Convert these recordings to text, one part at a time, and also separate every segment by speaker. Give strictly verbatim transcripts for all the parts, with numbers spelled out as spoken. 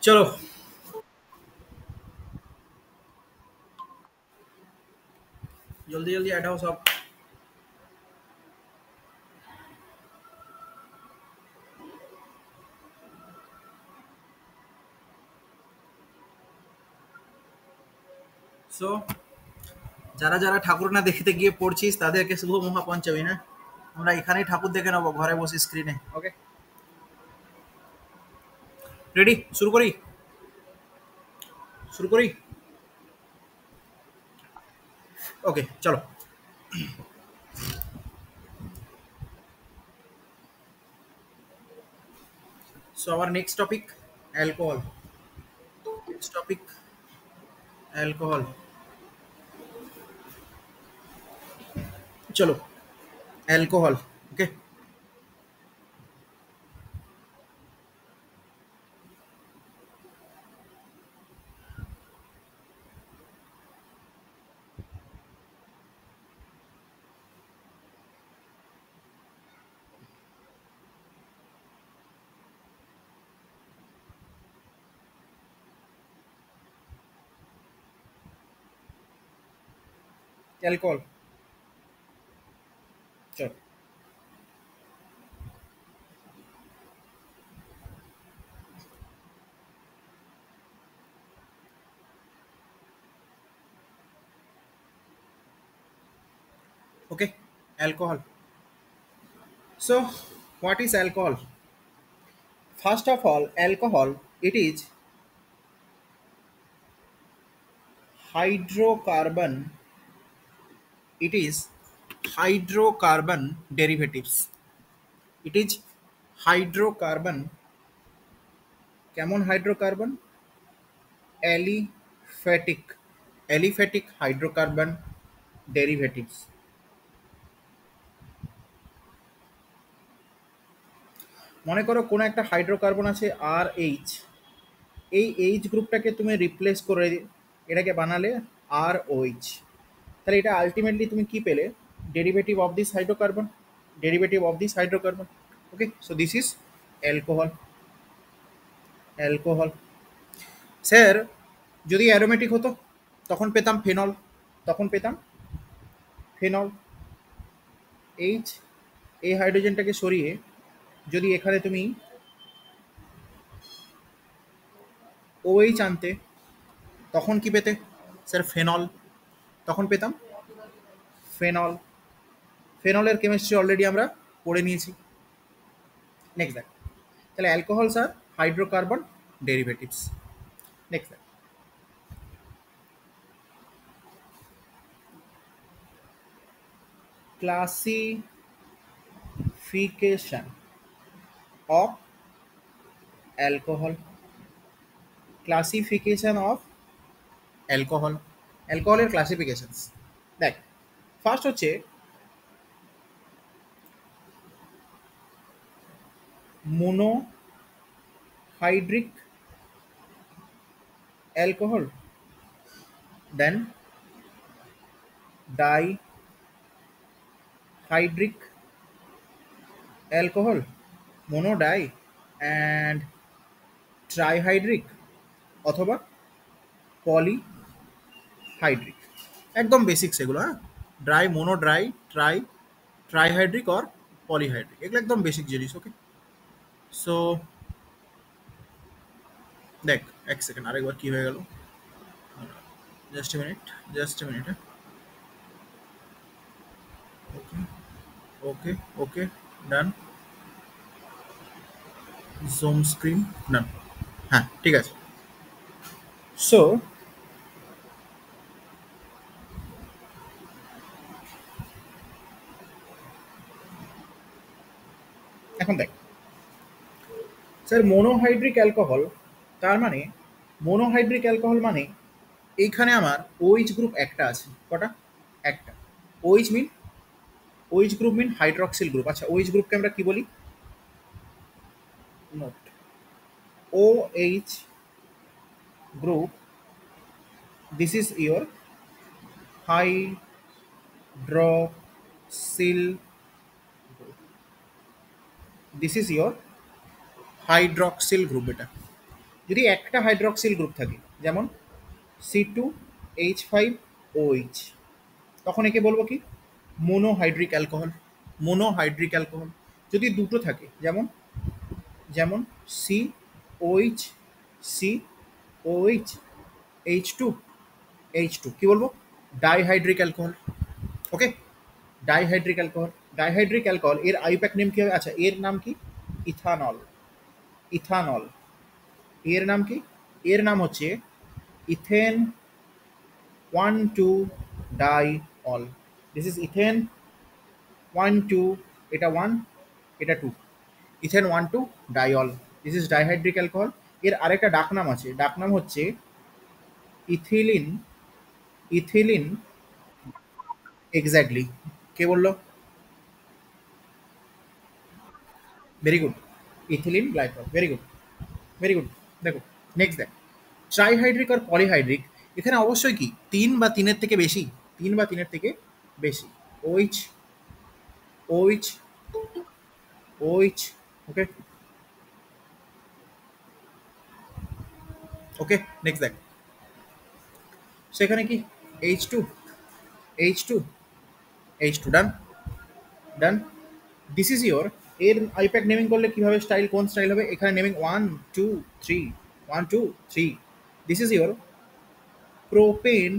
Speaker 1: चलो जल्दी जल्दी ऐड हो सब। সো যারা যারা ঠাকুর না দেখতে গিয়ে পড়ছিস তাদেরকে শুভ মহাপঞ্চমী। হ্যাঁ, আমরা এখানেই ঠাকুর দেখে নেবো ঘরে বসে স্ক্রিনে। Okay, ready? শুরু করি শুরু করি ওকে চলো। So our next topic alcohol. Next topic alcohol. চলো, অ্যালকোহল। Okay, alcohol. চলো, okay. Alcohol. So, what is alcohol? First of all, alcohol it is hydrocarbon. It is hydrocarbon derivatives. It is hydrocarbon. কেমন hydrocarbon? Aliphatic. Aliphatic hydrocarbon derivatives. মনে করো কোনো একটা hydrocarbon আছে আর H, এই H গ্রুপটাকে তুমি replace করে এটাকে বানালে আর ওইচ, তাহলে এটা আলটিমেটলি তুমি কি পেলে? Derivative of this hydrocarbon. Derivative of this hydrocarbon. Okay, so this is alcohol. Alcohol sir যদি অ্যারোমেটিক হতো তখন পেতাম ফেনল। তখন পেতাম ফেনল। এইচ, এই হাইড্রোজেনটাকে সরিয়ে যদি এখানে তুমি ওএইচ আনতে তখন কি পেতে? Sir phenol. তখন পেতাম ফেনল। ফেনলের কেমিস্ট্রি অলরেডি আমরা পড়ে নিয়েছি। নেক্সট দেখ, তাহলে অ্যালকোহলস আর হাইড্রোকার্বন ডেরিভেটিভস। নেক্সট দেখ, classification of alcohol. Classification of alcohol. অ্যালকোহলের ক্লাসিফিকেশনস দেখ। ফার্স্ট হচ্ছে monohydric alcohol, then dihydric alcohol, mono di and trihydric, অথবা পলিহাইড্রিক। একদম বেসিক সেগুলো। হ্যাঁ, di, mono di, tri, trihydric or polyhydric, এগুলো একদম বেসিক জিনিস। ওকে, সো দেখ এক সেকেন্ড, আরেকবার কি হয়ে গেল, just a minute, just a minute. Okay okay okay, done. Zoom screen done. হ্যাঁ, ঠিক আছে। সো এখন দেখ স্যার, মোনোহাইড্রিক অ্যালকোহল তার মানে, মোনোহাইড্রিক অ্যালকোহল মানে এইখানে আমার ওইচ গ্রুপ একটা আছে। কটা? একটা। O H mean, O H group mean hydroxyl group. আচ্ছা, ওইচ গ্রুপকে আমরা কি বলি? Note, O H group, this is your hydroxyl, this is your hydroxyl group. এটা যদি একটা হাইড্রক্সিল গ্রুপ থাকে, যেমন C two H five O H, তখন একে বলবো কি মোনোহাইড্রিক অ্যালকোহল। Monohydric alcohol. যদি দুটো থাকে, যেমন যেমন C O H C O H H two H two, কি বলবো dihydric alcohol. Okay, dihydric alcohol. Dihydric alcohol এর আইপ্যাক নেম কি হবে? আচ্ছা, এর নাম কি? ইথানল। ইথানল। এর নাম কি? এর নাম হচ্ছে ethane one two diol. This is ethane one two, এটা ওয়ান, এটা two, ethane one two diol. This is dihydric alcohol. এর আরেকটা ডাকনাম আছে, ডাকনাম হচ্ছে ইথিলিন। ইথিলিন। এক্স্যাক্টলি। কে বললো? Very good. Ethylene glycol. Very good, very good. দেখো, নেক্সট দেখ, ট্রাইহাইড্রিক আর পলিহাইড্রিক, এখানে অবশ্যই কি তিন বা তিনের থেকে বেশি, তিন বা তিনের থেকে বেশি। O H OH OH. Okay, okay, next দেখ, সেখানে কি H two H two H two. Done, done. This is your, এর আইপ্যাক নেমিং করলে কীভাবে স্টাইল, কোন স্টাইল হবে? এখানে naming one two three, one two three. This is your propane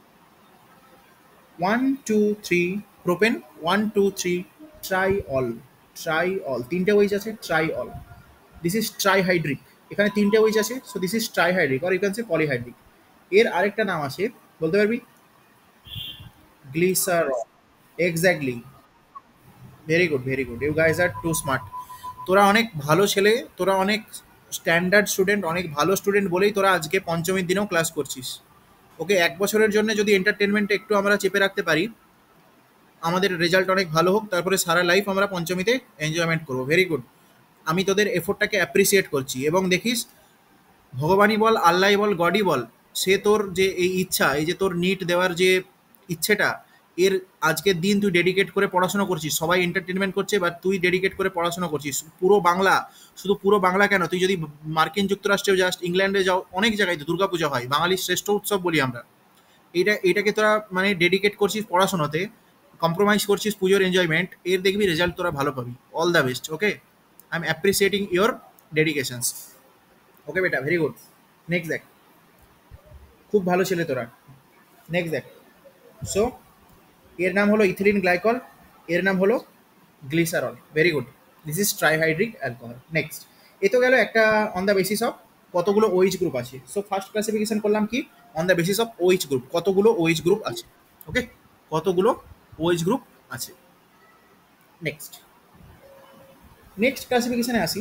Speaker 1: one two three, propane one two three triol. Triol, তিনটে O H আছে, triol. This is trihydric. এখানে তিনটে O H আছে, so this is trihydric, or you can say polyhydric. এর আরেকটা নাম আছে, বলতে পারবি? Glycerol. Exactly. Very good, very good, you guys are too smart. তোরা অনেক ভালো ছেলে, তোরা অনেক স্ট্যান্ডার্ড স্টুডেন্ট, অনেক ভালো স্টুডেন্ট বলেই তোরা আজকে পঞ্চমীর দিনেও ক্লাস করছিস। ওকে, এক বছরের জন্য যদি এন্টারটেনমেন্টে একটু আমরা চেপে রাখতে পারি, আমাদের রেজাল্ট অনেক ভালো হোক, তারপরে সারা লাইফ আমরা পঞ্চমীতে এনজয়মেন্ট করবো। Very good. আমি তোদের এফোর্টটাকে অ্যাপ্রিসিয়েট করছি। এবং দেখিস, ভগবানই বল, আল্লাহ বল, গডই বল, সে তোর যে এই ইচ্ছা, এই যে তোর নিট দেওয়ার যে ইচ্ছেটা, এর আজকের দিন তুই ডেডিকেট করে পড়াশোনা করছিস। সবাই এন্টারটেনমেন্ট করছে, বা তুই ডেডিকেট করে পড়াশোনা করছিস। পুরো বাংলা, শুধু পুরো বাংলা কেন, তুই যদি মার্কিন যুক্তরাষ্ট্রেও যাস, ইংল্যান্ডে যাও, অনেক জায়গায় তো দুর্গাপূজা হয়, বাঙালির শ্রেষ্ঠ উৎসব বলি আমরা। এইটা এটাকে তোরা মানে ডেডিকেট করছিস পড়াশোনাতে, কম্প্রোমাইজ করছিস পুজোর এনজয়মেন্ট, এর দেখবি রেজাল্ট তোরা ভালো পাবি। All the best. Okay, I am appreciating your dedications. Okay বেটা, ভেরি গুড। নেক্সট দেখ, খুব ভালো ছেলে তোরা। নেক্সট দেখ, সো এর নাম হলো ইথিলিন গ্লাইকল, এর নাম হলো glycerol. Very good. This is trihydric alcohol. Next, এ তো গেল একটা অন দ্য বেসিস অফ কতগুলো ওইচ গ্রুপ আছে। সো ফার্স্ট ক্লাসিফিকেশন করলাম কি, on the basis of O H group, কতগুলো ওইচ গ্রুপ আছে। ওকে, কতগুলো ওইচ গ্রুপ আছে। নেক্সট, নেক্সট ক্লাসিফিকেশনে আসি,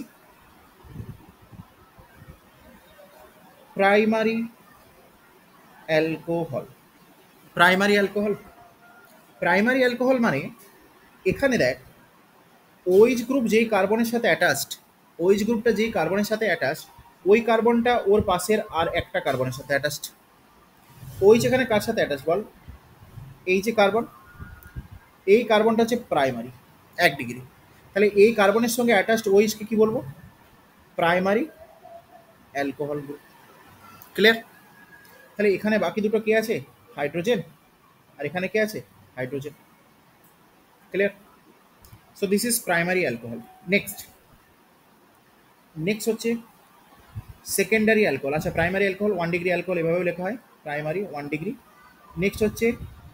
Speaker 1: primary alcohol. Primary alcohol, primary alcohol মানে এখানে দেখ, ওইচ গ্রুপ যেই কার্বনের সাথে অ্যাটাচড, ওইচ গ্রুপটা যেই কার্বনের সাথে অ্যাটাচড, ওই কার্বনটা ওর পাশের আর একটা কার্বনের সাথে অ্যাটাচড। ওইচ এখানে কার সাথে অ্যাটাচ বল? এই যে কার্বন, এই কার্বনটা হচ্ছে প্রাইমারি, এক ডিগ্রি। তাহলে এই কার্বনের সঙ্গে অ্যাটাচড ওইচকে কি বলবো? Primary alcohol group. ক্লিয়ার? তাহলে এখানে বাকি দুটো কে আছে? হাইড্রোজেন। আর এখানে কে আছে? Hydrogen. Clear? So this is primary alcohol. Next, next হচ্ছে সেকেন্ডারি অ্যালকোহল। আচ্ছা, primary alcohol one degree alcohol এভাবেও লেখা হয়, প্রাইমারি ওয়ান ডিগ্রি। নেক্সট হচ্ছে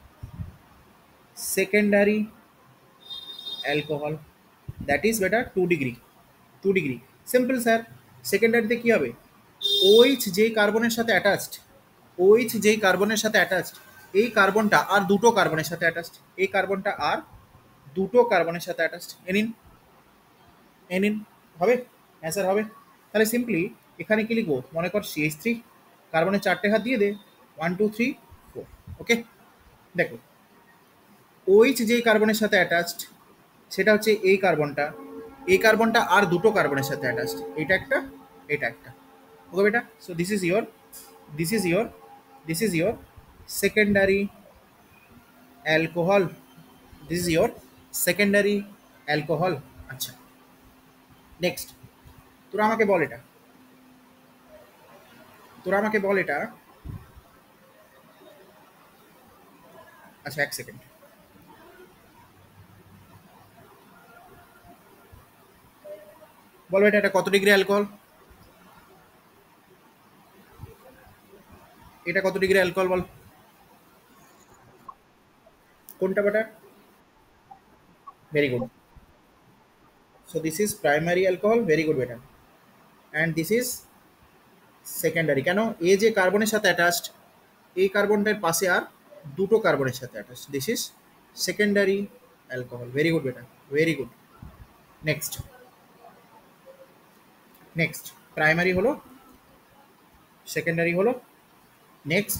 Speaker 1: সেকেন্ডারি অ্যালকোহল, দ্যাট ইজ বেটা two degree. Two degree simple sir. সেকেন্ডারিতে কী হবে? ওইচ যেই কার্বনের সাথে অ্যাটাচড, ওইচ যেই কার্বনের সাথে অ্যাটাচড, এই কার্বনটা আর দুটো কার্বনের সাথে অ্যাটাচড, এই কার্বনটা আর দুটো কার্বনের সাথে অ্যাটাচড। এনিন, এনিন হবে? হ্যাঁ স্যার হবে। তাহলে সিম্পলি এখানে কি লিখবো? মনে কর সিএইচ থ্রি, কার্বনের চারটে হাত দিয়ে দে, one two three four. Okay, দেখো, ওইচ যেই কার্বনের সাথে অ্যাটাচড, সেটা হচ্ছে এই কার্বনটা, এই কার্বনটা আর দুটো কার্বনের সাথে অ্যাটাচড, এটা একটা, এটা একটা। ওকে বেটা, so this is your, this is your, this is your secondary alcohol. This is your secondary alcohol. আচ্ছা, নেক্সট, তোরা আমাকে বল এটা, তোরা আমাকে বল এটা। আচ্ছা এক সেকেন্ড, বলো এটা এটা কত ডিগ্রি অ্যালকোহল? এটা কত ডিগ্রি অ্যালকোহল বল? কোনটা বেটা? Very good. So this is primary alcohol, very good বেটা। And this is secondary. কেন? এ যে কার্বনের সাথে অ্যাটাচড, এই কার্বনটার পাশে আর দুটো কার্বনের সাথে attached, this is secondary alcohol. Very good বেটা, very good. Next, next. Primary হলো, সেকেন্ডারি হলো, নেক্সট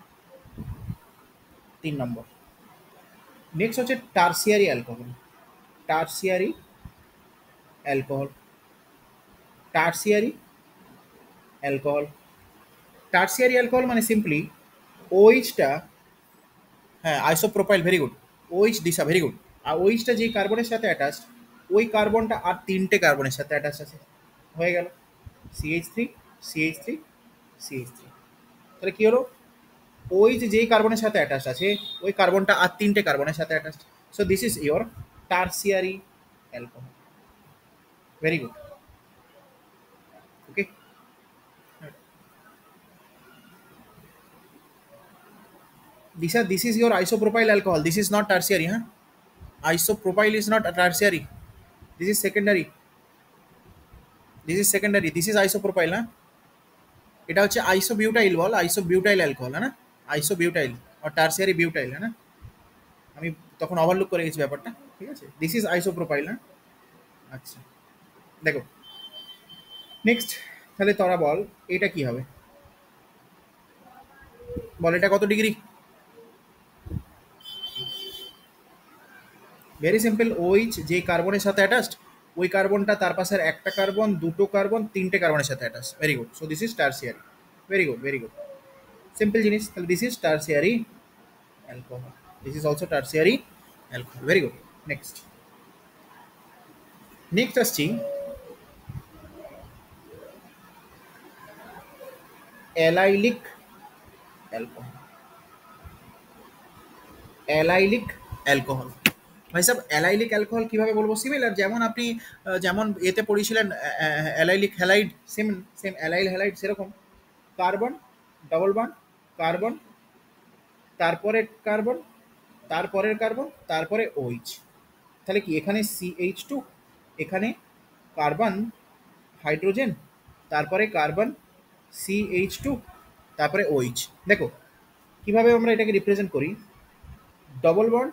Speaker 1: তিন নম্বর। নেক্সট হচ্ছে tertiary alcohol. Tertiary alcohol, tertiary alcohol. Tertiary alcohol মানে সিম্পলি ওইচটা, হ্যাঁ isopropyl, very good. O H Disha, very good. আর ওইচটা যেই কার্বনের সাথে অ্যাটাচড, ওই কার্বনটা আর তিনটে কার্বনের সাথে অ্যাটাচ আছে, হয়ে গেল C H three, C H three, C H three. তাহলে কী হলো? ওই যে যেই কার্বনের সাথে অ্যাটাচ আছে, ওই কার্বনটা আর তিনটে কার্বনের সাথে attach. So this is your tertiary alcohol. Very good. Okay, this are this is your isopropyl alcohol, this is not tertiary, huh? Isopropyl is not a tertiary, this is secondary, this is secondary, this is isopropyl, huh? এটা হচ্ছে isobutyl বল, isobutyl alcohol, হ্যাঁ না? Isobutyl আর tertiary butyl, হ্যাঁ না? আমি তখন overlook করে গেছি ব্যাপারটা, ঠিক আছে? দিস ইজ আইসোপ্রোপাইল, হ্যাঁ। আচ্ছা দেখো, নেক্সট। তাহলে তোরা বল এটা কি হবে, বল এটা কত ডিগ্রি? ভেরি সিম্পল, ওইচ যে কার্বনের সাথে অ্যাটাচড, ওই কার্বনটা তার পাশের একটা কার্বন, দুটো কার্বন, তিনটে কার্বনের সাথে attach. Very good. So this is tertiary. Very good, very good. Simple জিনিস। তাহলে this is tertiary alcohol, this is also tertiary alcohol. Very good. Next, next আসছি অ্যালাইলিক অ্যালকোহল। অ্যালাইলিক অ্যালকোহল, ভাই সাহেব allylic alcohol কীভাবে বলবো? Similar, যেমন আপনি আহ, যেমন এতে পড়েছিলেন allylic halide, same same allyl halide সেরকম। কার্বন, ডবল বন্ড, কার্বন, তারপরে কার্বন, তারপরের কার্বন, তারপরে ওইচ। তাহলে কি এখানে সিএইচ টু, এখানে কার্বন, হাইড্রোজেন, তারপরে কার্বন, সিএইচ টু, তারপরে ওইচ। দেখো কিভাবে আমরা এটাকে রিপ্রেজেন্ট করি। ডবল বন্ড,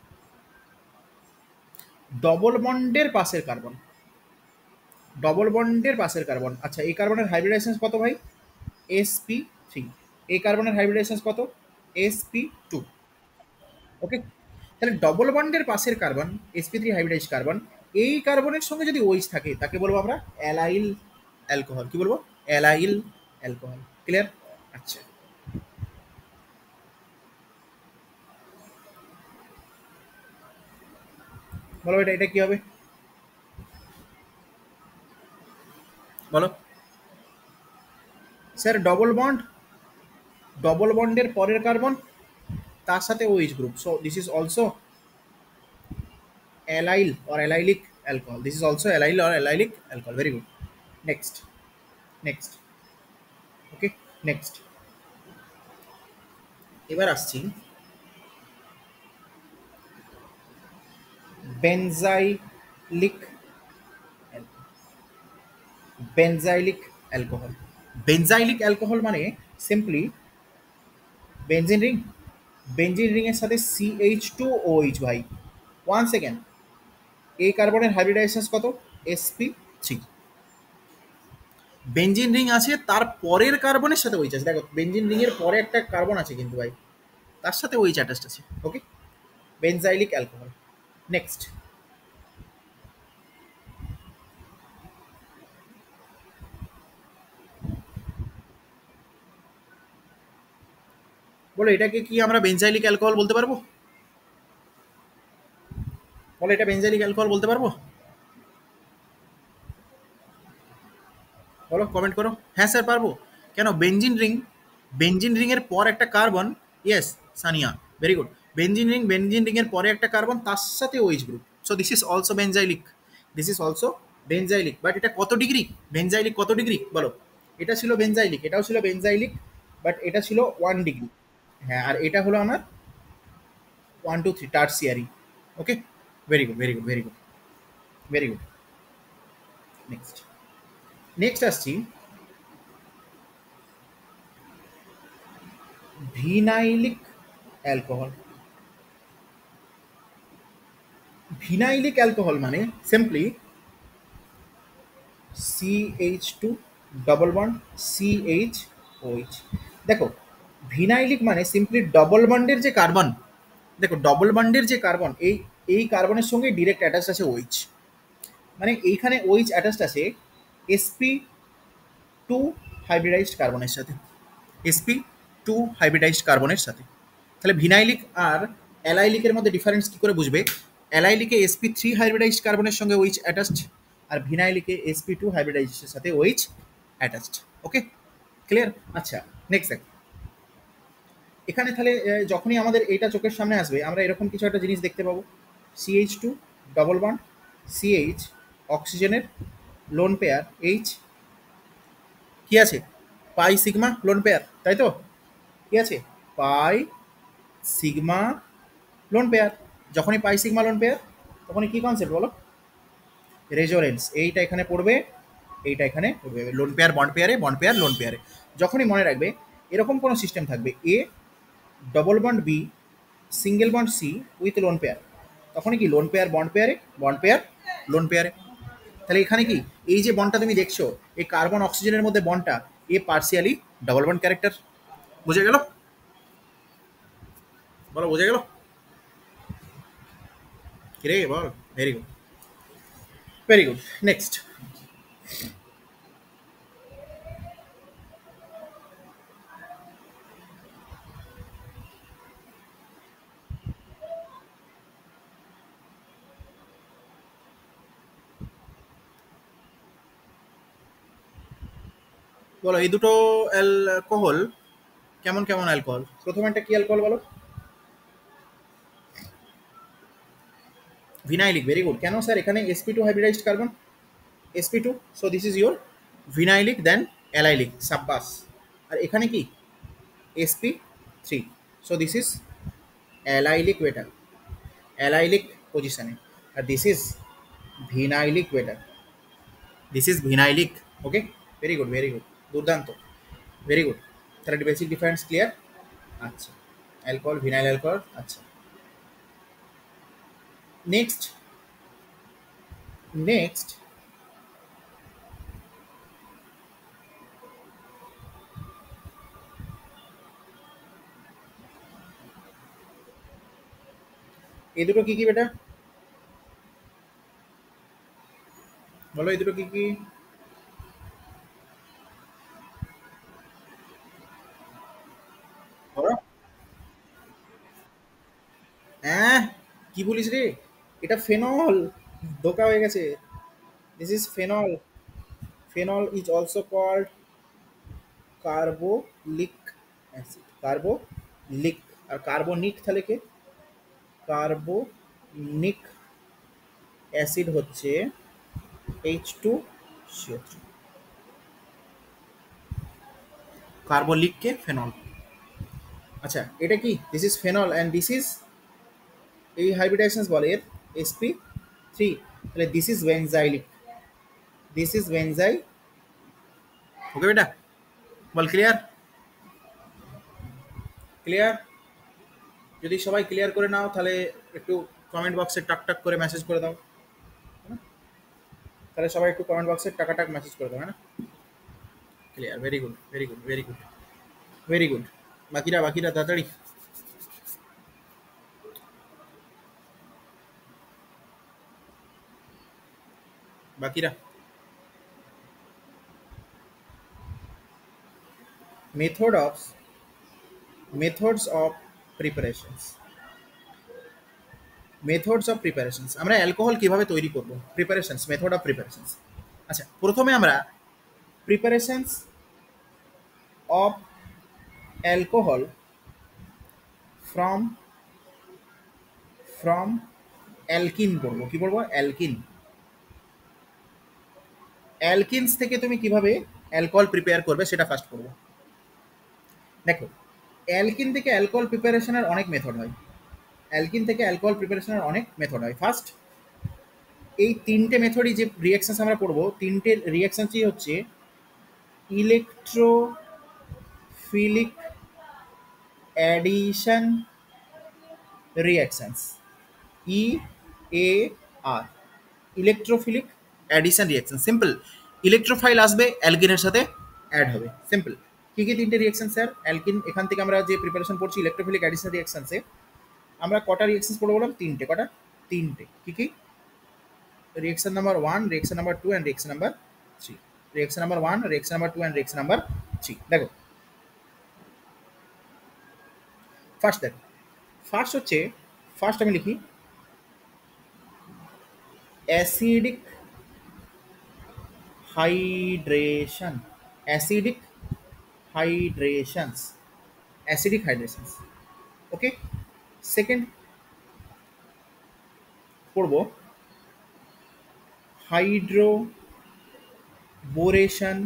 Speaker 1: ডবল বন্ডের পাশের কার্বন, ডবল বন্ডের পাশের কার্বন। আচ্ছা এই কার্বনের হাইব্রিডাইজেশন কত ভাই? S P three. এই কার্বনের হাইব্রিডাইজেশন কত? SP two. ওকে, তাহলে ডবল বন্ডের পাশের carbon, S P three hybridize carbon, এই কার্বনের সঙ্গে যদি ওইচ থাকে তাকে বলবো আমরা অ্যালাইল অ্যালকোহল। কি বলবো? Allyl alcohol. ক্লিয়ার? আচ্ছা বলো এটা এটা কি হবে বলো? স্যার ডবল বন্ড, ডবল বন্ডের পরের কার্বন, তার সাথে O H group. So this is also allyl or allylic alcohol, this is also allyl or allylic alcohol. Very good. Next, next. Okay, next. এবার আসছি benzylic, benzylic alcohol. Benzylic alcohol মানে simply benzene ring, benzene ring এর সাথে C H two O H. ভাই one second, এই কার্বনের hybridization কত? SP three. Benzene ring আছে, তার পরের কার্বনের সাথে ওইচ আছে। দেখো বেনজিন রিং এর পরে একটা কার্বন আছে কিন্তু ভাই, তার সাথে ওইচ অ্যাটাচড আছে। ওকে, বেনজাইলিক অ্যালকোহল। নেক্সট, বলো এটাকে কি আমরা বেনজাইলিক অ্যালকোহল বলতে পারবো? বলো এটা বেনজাইলিক অ্যালকোহল বলতে পারবো? বলো কমেন্ট করো, হ্যাঁ স্যার পারবো। কেন বেঞ্জিন রিং? বেঞ্জিন রিং এর পর একটা carbon. Yes Sania, very good. Benzene ring, benzene ring এর পরে একটা কার্বন, তার সাথে O H group. So this is also benzylic, this is also benzylic. But এটা কত ডিগ্রি? বেঞ্জাইলিক কত ডিগ্রি বলো? এটা ছিল বেঞ্জাইলিক, এটাও ছিল বেঞ্জাইলিক, বাট এটা ছিল ওয়ান ডিগ্রি। হ্যাঁ, আর এটা হলো আমার one two three tertiary. Okay, very good, very good, very good, very good. Next, next আসছি ভিনাইলিক অ্যালকোহল। ভিনাইলিক অ্যালকোহল মানে simply C H two double bond C H O H. দেখো, vinylic মানে simply double বন্ডের যে carbon, দেখো double বন্ডের যে carbon, এই এই কার্বনের সঙ্গে ডিরেক্ট অ্যাটাচ আছে ওইচ। মানে এইখানে ওইচ অ্যাটাচড আছে এসপি টু হাইব্রিডাইজড কার্বনের সাথে, এসপি টু হাইব্রিডাইজড কার্বনের সাথে। তাহলে ভিনাইলিক আর অ্যালাইলিকের মধ্যে ডিফারেন্স কী করে বুঝবে? অ্যালাইলিকে এসপি থ্রি হাইব্রিডাইজড কার্বনের সঙ্গে ওইচ অ্যাটাচড, আর ভিনাইলিকে এসপি টু হাইব্রিডাইজের সাথে ওইচ অ্যাটাচড। Okay, clear? আচ্ছা, নেক্সট দেখ, এখানে তাহলে আহ, যখনই আমাদের এইটা চোখের সামনে আসবে, আমরা এরকম কিছু একটা জিনিস দেখতে পাবো। C H two double bond C H, অক্সিজেনের লোন পেয়ার এইচ, কি আছে? পাই সিগমা লোন পেয়ার, তাই তো? কি আছে? Pi sigma lone pair. যখনই পাই সিগমা লোন পেয়ার, তখনই কি কনসেপ্ট বলো? রেজোরেন্স। এইটা এখানে পড়বে, এইটা এখানে পড়বে, লোন পেয়ার বন্ড পেয়ারে, বন্ড পেয়ার লোন পেয়ারে। যখনই মনে রাখবে এরকম কোনো সিস্টেম থাকবে, A double bond B single bond C with lone pair, তখনই কি লোন পেয়ার বন্ড পেয়ারে, বন্ড পেয়ার লোন পেয়ারে। তাহলে এখানে কি এই যে বন্ডটা তুমি দেখছো, এই কার্বন অক্সিজেনের মধ্যে বন্ডটা, a partially double bond character. বুঝে গেল? বলো, বোঝা গেল? কিরে বল, very good, very good. Next, বলো এই দুটো অ্যালকোহল কেমন কেমন অ্যালকোহল? প্রথম একটা কি অ্যালকোহল বলো? Vinylic, very good. কেন স্যার? এখানে S P two hybridized carbon, S P two, so this is your vinylic then allylic, সাব্বাস। আর এখানে কি? S P three, so this is allylic water, allylic পজিশনে। আর this is vinylic water, this is vinylic. Okay, very good, very good, দুর্দান্ত, very good. তাহলে basic difference clear? আচ্ছা, alcohol, vinyl alcohol. আচ্ছা, নেক্সট, নেক্সট এই দুটো কি কি বেটা? বলো এই দুটো কি কি? বলো। হ্যাঁ, কি বলিস রে? এটা ফেনল, ধোকা হয়ে গেছে। This is phenol. Phenol is also called carbolic acid, carbolic. আর কার্বনিক তাহলে কে? কার্বনিক অ্যাসিড হচ্ছে H two C O three. কার্বলিককে ফেনল। আচ্ছা, এটা কি? This is phenol and this is, এই হাইব্রিডাইজেশন বলে এর এসপি থ্রি। তাহলে this is benzylic, this is বেনজাই। ওকে বেটা, বল ক্লিয়ার? ক্লিয়ার? যদি সবাই ক্লিয়ার করে নাও তাহলে একটু কমেন্ট বক্সে টাক টাক করে মেসেজ করে দাও, হ্যাঁ? তাহলে সবাই একটু কমেন্ট বক্সে টাকা টাক মেসেজ করে দাও, হ্যাঁ? Clear, very good, very good, very good, very good. বাকিরা, বাকিরা তাড়াতাড়ি। বাকিরা, method of, methods of preparations, methods of preparations. আমরা অ্যালকোহল কিভাবে তৈরি করব? Preparations, method of preparations. আচ্ছা, প্রথমে আমরা preparations of alcohol from from alkene করবো, কি বলবো, অ্যালকিন। অ্যালকিনস থেকে তুমি কিভাবে অ্যালকোহল প্রিপেয়ার করবে সেটা ফার্স্ট করবো। দেখো, অ্যালকিন থেকে অ্যালকোহল প্রিপারেশনের অনেক মেথড হয়। অ্যালকিন থেকে অ্যালকোহল প্রিপারেশনের অনেক মেথড হয়। ফার্স্ট এই তিনটে মেথডই যে রিয়াকশনস আমরা পড়বো, তিনটে রিয়াকশনসই হচ্ছে electrophilic addition reactions, E A R, electrophilic addition reaction. Simple, electrophile আসবে অ্যালকিনের সাথে অ্যাড হবে, সিম্পল। কি কি তিনটে রিয়াকশন স্যার? অ্যালকিন এখান থেকে আমরা যে প্রিপারেশন পড়ছি ইলেকট্রোফিলিক অ্যাডিশন রিয়াকশনসে, আমরা কটা রিয়াকশন পড়বো বললাম? তিনটে। কটা? তিনটে। কি কি? Reaction number one, reaction number two and reaction number three. Reaction number one, reaction number two and reaction number three. দেখো, ফার্স্ট দেখো, ফার্স্ট হচ্ছে, ফার্স্ট আমি লিখি acidic hydration, acidic hydrations, acidic hydrations. Okay, second পড়ব hydroboration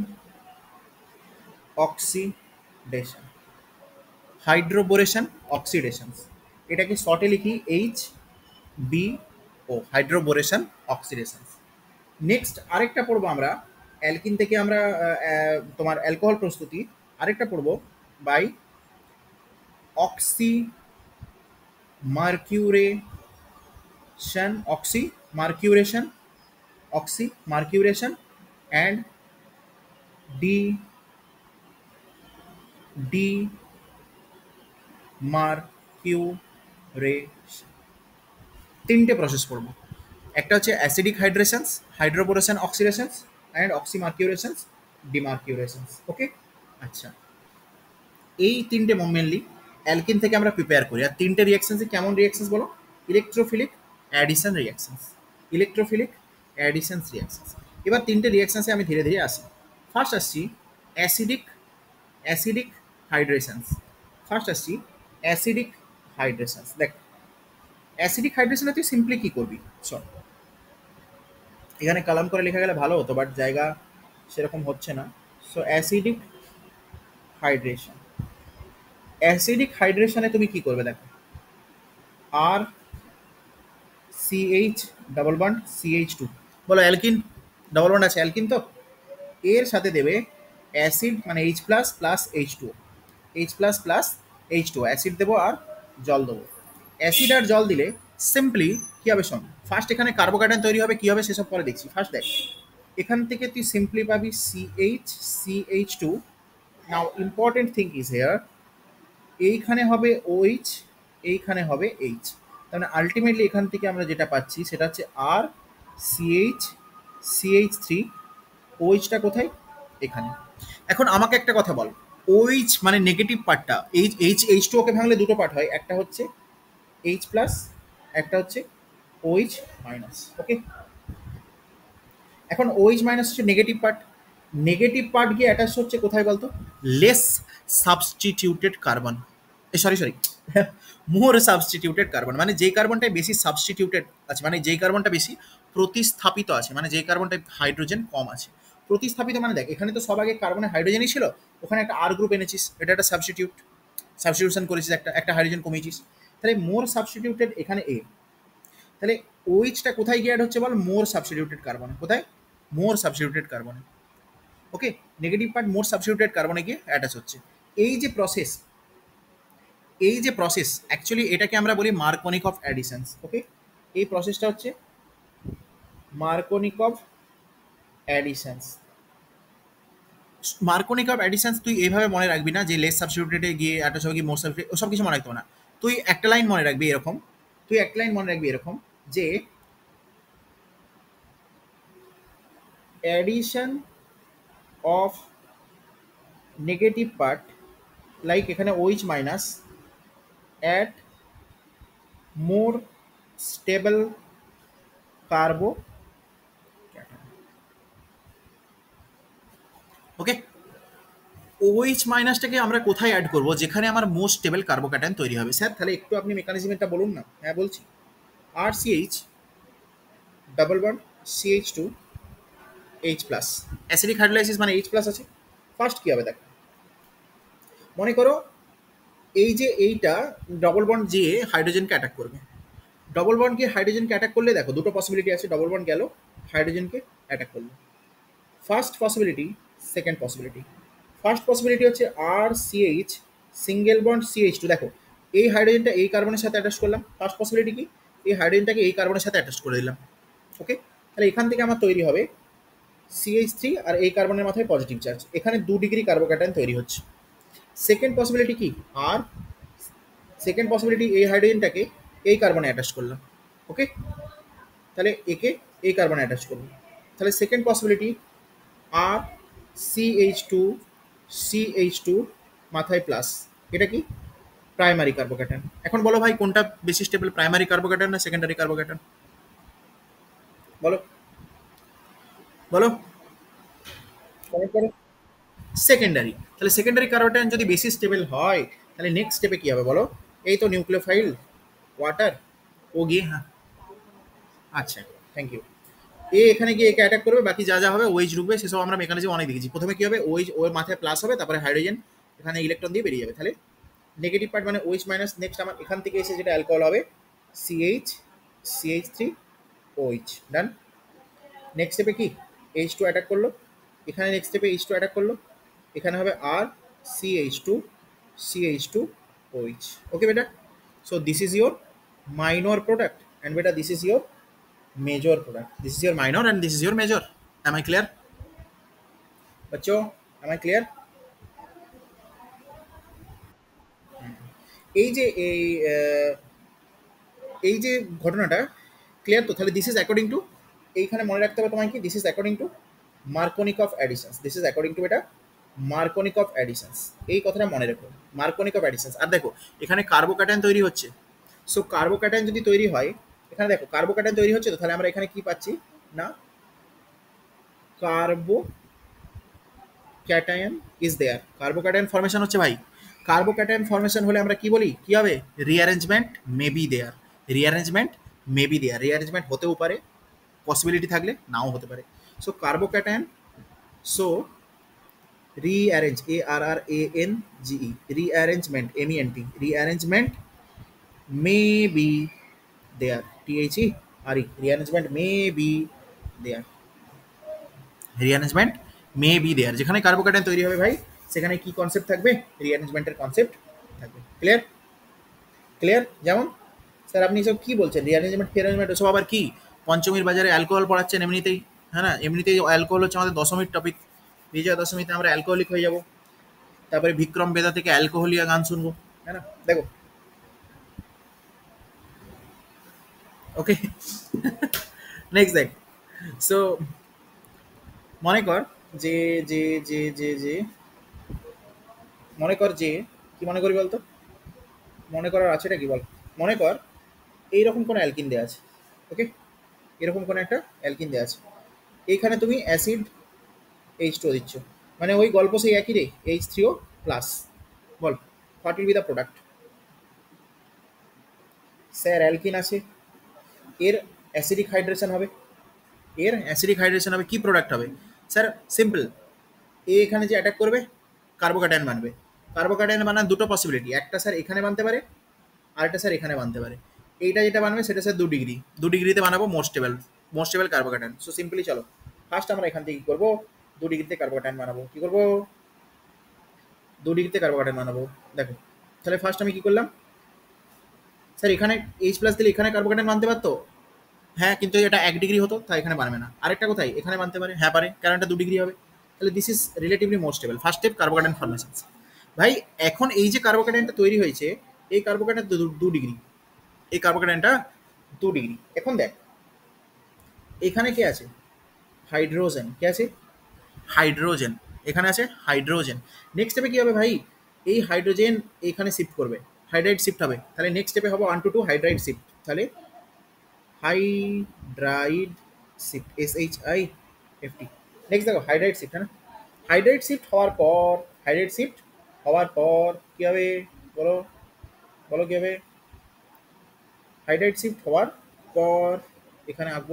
Speaker 1: oxidation, hydroboration oxidations. এটাকে শর্টে লিখি H B O, hydroboration oxidations. Next আরেকটা পড়বো আমরা অ্যালকিন থেকে, আমরা আহ, আহ, তোমার অ্যালকোহল প্রস্তুতি আরেকটা পড়বো by oxymercuration, oxymercuration, oxymercuration and de demercuration. তিনটে প্রসেস পড়বো। একটা হচ্ছে অ্যাসিডিক হাইড্রেশনস, হাইড্রোবোরেশন অক্সিডেশনস অ্যান্ড অক্সিমার্কিউরেশনস, ডিমার্কিউরেশনস। ওকে, আচ্ছা, এই তিনটে মেনলি অ্যালকিন থেকে আমরা প্রিপেয়ার করি। আর তিনটে রিয়াকশনসে কেমন রিয়াকশনস বলো? Electrophilic addition reactions, electrophilic additions reactions. এবার তিনটে রিয়াকশনসে আমি ধীরে ধীরে আসি। ফার্স্ট আসছি অ্যাসিডিক অ্যাসিডিক হাইড্রেশনস। ফার্স্ট আসছি অ্যাসিডিক হাইড্রেশনস। দেখ, অ্যাসিডিক হাইড্রেশনে তুই সিম্পলি কী করবি? চল, এখানে কালাম করে লেখা গেলে ভালো হতো, বাট জায়গা সেরকম হচ্ছে না। সো অ্যাসিডিক হাইড্রেশন, অ্যাসিডিক হাইড্রেশনে তুমি কি করবে? দেখো, আর C H double bond C H two, বলো অ্যালকিন ডাবল বন্ড আছে, অ্যালকিন তো, এর সাথে দেবে অ্যাসিড মানে H plus plus H two, H plus plus H two, acid দেবো আর জল দেবো। অ্যাসিড আর জল দিলে সিম্পলি কী হবে শোন, ফার্স্ট এখানে কার্বোকার্বন তৈরি হবে, কী হবে সেসব পরে দেখছি। ফার্স্ট দেখ, এখান থেকে তুই সিম্পলি পাবি C H CH two. Now important thing is here, এইখানে হবে ওইচ, এইখানে হবে এইচ। তার মানে আলটিমেটলি এখান থেকে আমরা যেটা পাচ্ছি সেটা হচ্ছে আর সিএইচ সিএইচ থ্রি। ওইচটা কোথায়? এখানে। এখন আমাকে একটা কথা বল, ওইচ মানে নেগেটিভ পার্টটা, এইচ এইচ এইচ টু ওকে ভাঙলে দুটো পার্ট হয়, একটা হচ্ছে এইচ প্লাস, একটা হচ্ছে ওইচ মাইনাস। ওকে, এখন ওইচ মাইনাস হচ্ছে নেগেটিভ পার্ট, নেগেটিভ পার্ট গিয়ে অ্যাটাচ হচ্ছে কোথায় বলতো? Less substituted carbon, sorry sorry more substituted carbon, মানে যেই কার্বনটাই বেশি সাবস্টিটিউটেড আছে, মানে যেই কার্বনটা বেশি প্রতিস্থাপিত আছে, মানে যেই কার্বনটায় হাইড্রোজেন কম আছে। প্রতিস্থাপিত মানে দেখ, এখানে তো সব আগে কার্বনে হাইড্রোজেনই ছিল, ওখানে একটা আর গ্রুপ এনেছিস, এটা একটা সাবস্টিটিউট, সাবস্টিটিউশন করেছিস, একটা একটা হাইড্রোজেন কমিয়েছিস, তাহলে মোর সাবস্টিটিউটেড এখানে এ। তাহলে ওইচটা কোথায় গিয়ে অ্যাড হচ্ছে বল? মোর সাবস্টিটিউটেড কার্বনে। কোথায়? মোর সাবস্টিটিউটেড কার্বনে। Okay, negative part more substituted কার্বনে গিয়ে অ্যাটাচ হচ্ছে। এই যে প্রসেস, এই যে প্রসেস অ্যাকচুয়ালি এটাকে আমরা বলি মার্কোনিকভ অ্যাডিশনস। ওকে, এই প্রসেসটা হচ্ছে মার্কোনিকভ অ্যাডিশনস। মার্কোনিকভ অ্যাডিশনস তুই এইভাবে মনে রাখবি না যে লেস সাবস্টিটিউটেডে গিয়ে অ্যাটাচ হবে কি মোর সাবস্টিটিউট, ওসব কিছু মনে রাখতো না। তুই একটা লাইন মনে রাখবি এরকম, তুই একটা লাইন মনে রাখবি এরকম যে addition of negative part like এখানে O H minus at more stable carbo. Okay, O H মাইনাসটাকে আমরা কোথায় অ্যাড করব, যেখানে আমার মোস্ট স্টেবল কার্বোক্যাটায়ন তৈরি হবে? স্যার তাহলে একটু আপনি মেকানিজমটা বলুন না। হ্যাঁ বলছি। আর C H double bond C H two H plus, acidic hydrolysis মানে এইচ প্লাস আছে। ফার্স্ট কী হবে দেখো, মনে করো এই যে এইটা ডবল বন্ড যে হাইড্রোজেনকে অ্যাটাক করবে, ডবল বন্ড গিয়ে হাইড্রোজেনকে অ্যাটাক করলে দেখো দুটো পসিবিলিটি আছে, ডবল বন্ড গেল হাইড্রোজেনকে অ্যাটাক করলো। First possibility, second possibility. First possibility হচ্ছে আর C H single bond C H two, দেখো এই হাইড্রোজেনটা এই কার্বনের সাথে অ্যাটাচ করলাম। ফার্স্ট পসিবিলিটি কি, এই হাইড্রোজেনটাকে এই কার্বনের সাথে অ্যাটাচ করে দিলাম। ওকে, তাহলে এখান থেকে আমার তৈরি হবে সিএইচ থ্রি আর এই কার্বনের মাথায় পজিটিভ চার্জ, এখানে দু ডিগ্রি কার্বোক্যাটায়ন তৈরি হচ্ছে। সেকেন্ড পসিবিলিটি কি, আর সেকেন্ড পসিবিলিটি এই হাইড্রোজেনটাকে এই কার্বনে অ্যাটাচ করলাম। ওকে, তাহলে একে এই কার্বনে অ্যাটাচ করলাম। তাহলে সেকেন্ড পসিবিলিটি আর সিএইচ টু সিএইচ টু মাথায় প্লাস, এটা কি প্রাইমারি কার্বোক্যাটায়ন। এখন বলো ভাই কোনটা বেশি স্টেবল, প্রাইমারি কার্বোক্যাটায়ন না সেকেন্ডারি কার্বোক্যাটায়ন? বলো বলো, সেকেন্ডারি। তাহলে সেকেন্ডারি কার্বোক্যাটায়ন যদি বেশি স্টেবল হয় তাহলে নেক্সট স্টেপে কি হবে বলো? এই তো নিউক্লিওফাইল ওয়াটার ও গিয়ে, হ্যাঁ আচ্ছা থ্যাংক ইউ, এ এখানে গিয়ে একে অ্যাটাক করবে, বাকি যা যা হবে ওয়েজ ঢুকবে, সেসব আমরা মেকানিজম অনেক দেখেছি। প্রথমে কি হবে, ওয়েজ ওর মাথায় প্লাস হবে, তারপরে হাইড্রোজেন এখানে ইলেকট্রন দিয়ে বেরিয়ে যাবে। তাহলে নেগেটিভ পার্ট মানে ওয়েজ মাইনাস, নেক্সট আমার এখান থেকে এসে যেটা অ্যালকোহল হবে C H C H three O H, done. Next স্টেপে কি, এইচ টু অ্যাটাক করলো, এখানে নেক্সট স্টেপে এইচ টু অ্যাটাক করলো, এখানে হবে আর CH two CH two O H. Okay বেটা, so this is your minor product and বেটা this is your major product. This is your minor and this is your major. Am I clear? बच्चों, am I clear? এই যে এই আহ, এই যে ঘটনাটা clear তো? তাহলে দিস ইজ অ্যাকর্ডিং টু, এইখানে মনে রাখতে হবে তোমায় কি, this is according to Markovnikov of additions. This is according to এটা মার্কোনিক অফ অ্যাডিশনস, এই কথাটা মনে রেখো, মার্কোনিক অফ অ্যাডিশনস। আর দেখো এখানে কার্বোক্যাটায়ন তৈরি হচ্ছে, সো কার্বোক্যাটায়ন যদি তৈরি হয়, এখানে দেখো কার্বোক্যাটায়ন তৈরি হচ্ছে, তো তাহলে আমরা এখানে কি পাচ্ছি না, carbocation is there, carbocation formation হচ্ছে ভাই। কার্বোক্যাটায়ন ফর্মেশন হলে আমরা কি বলি, কি হবে, rearrangement may be there, rearrangement may be there, rearrangement হতেও পারে, পসিবিলিটি থাকলে নাও হতে পারে। So carbocation, so rearrange, A R R A N G E, rearrangement M E N T, rearrangement may be there, T H E R E, rearrangement may be there, rearrangement may be there. যেখানে carbocation তৈরি হবে ভাই, সেখানে কি concept থাকবে, রিঅ্যারেঞ্জমেন্টের concept থাকবে। Clear clear যেমন স্যার আপনি সব কি বলছেন, রিঅ্যারেঞ্জমেন্ট ফিঅ্যারেঞ্জমেন্ট ওসব আবার কি, পঞ্চমীর বাজারে অ্যালকোহল পড়াচ্ছেন এমনিতেই, হ্যাঁ না, এমনিতেই অ্যালকোহল হচ্ছে আমাদের দশমীর টপিক, বিজয়া দশমীতে আমরা অ্যালকোহলিক হয়ে যাব, তারপরে বিক্রম বেদা থেকে অ্যালকোহলিয়া গান শুনবো, হ্যাঁ না। দেখো ওকে, নেক্সট দেখ, সো মনে কর যে যে যে যে যে মনে কর যে, কি মনে করি বলতো, মনে করার আছেটা কি বল, মনে কর এইরকম কোনো অ্যালকিন দেওয়া আছে। ওকে, এরকম কোনো একটা অ্যালকিন দেওয়া আছে, এইখানে তুমি অ্যাসিড এইচ টু দিচ্ছ, মানে ওই গল্প সেই একই রে, এইচ থ্রিও প্লাস, বল what will be the product? Sir alkene আছে, এর অ্যাসিডিক হাইড্রেশন হবে, এর অ্যাসিডিক হাইড্রেশন হবে, কি প্রোডাক্ট হবে স্যার? সিম্পল, এ এখানে যে অ্যাটাক করবে কার্বোক্যাটায়ন বানবে, কার্বোক্যাটায়ন বানার দুটো পসিবিলিটি, একটা স্যার এখানে বানতে পারে, আরেকটা স্যার এখানে বানতে পারে। এইটা যেটা বানবে সেটা স্যার দু ডিগ্রি, দু ডিগ্রিতে বানাবো most stable, most stable carbocation. So simply চলো ফার্স্ট আমরা এখান থেকে কী করবো, দু ডিগ্রিতে কার্বোক্যাটায়ন বানাবো, কী করবো, দু ডিগ্রিতে কার্বোক্যাটায়ন বানাবো। দেখো তাহলে ফার্স্ট আমি কী করলাম, স্যার এখানে এইচ প্লাস দিলে এখানে কার্বোক্যাটায়ন বানতে পারতো, হ্যাঁ কিন্তু এটা এক ডিগ্রি হতো তাই এখানে বানবে না। আরেকটা কোথায়, এখানে বানতে পারে, হ্যাঁ পারে, কারণ এটা দু ডিগ্রি হবে। তাহলে this is relatively more stable, first step carbocation formation. ভাই এখন এই যে কার্বোক্যাটায়নটা তৈরি হয়েছে, এই কার্বোক্যাটায়ন দু ডিগ্রি, এই কার্বোক্যাটায়নটা দু ডিগ্রি। এখন দেখ এখানে কে আছে, হাইড্রোজেন, কে আছে, হাইড্রোজেন, এখানে আছে হাইড্রোজেন। নেক্সট স্টেপে কী হবে ভাই, এই হাইড্রোজেন এইখানে শিফট করবে, হাইড্রাইড শিফট হবে, তাহলে নেক্সট স্টেপে হবে one two two hydride shift, তাহলে hydride shift, S H I F T. Next দেখো হাইড্রাইড শিফট, হ্যাঁ না, হাইড্রাইড শিফট হওয়ার পর হাইড্রেট শিফট হওয়ার পর কী হবে বলো, বলো কী হবে? হাইড্রেট শিফট হওয়ার পর এখানে আঁকবো,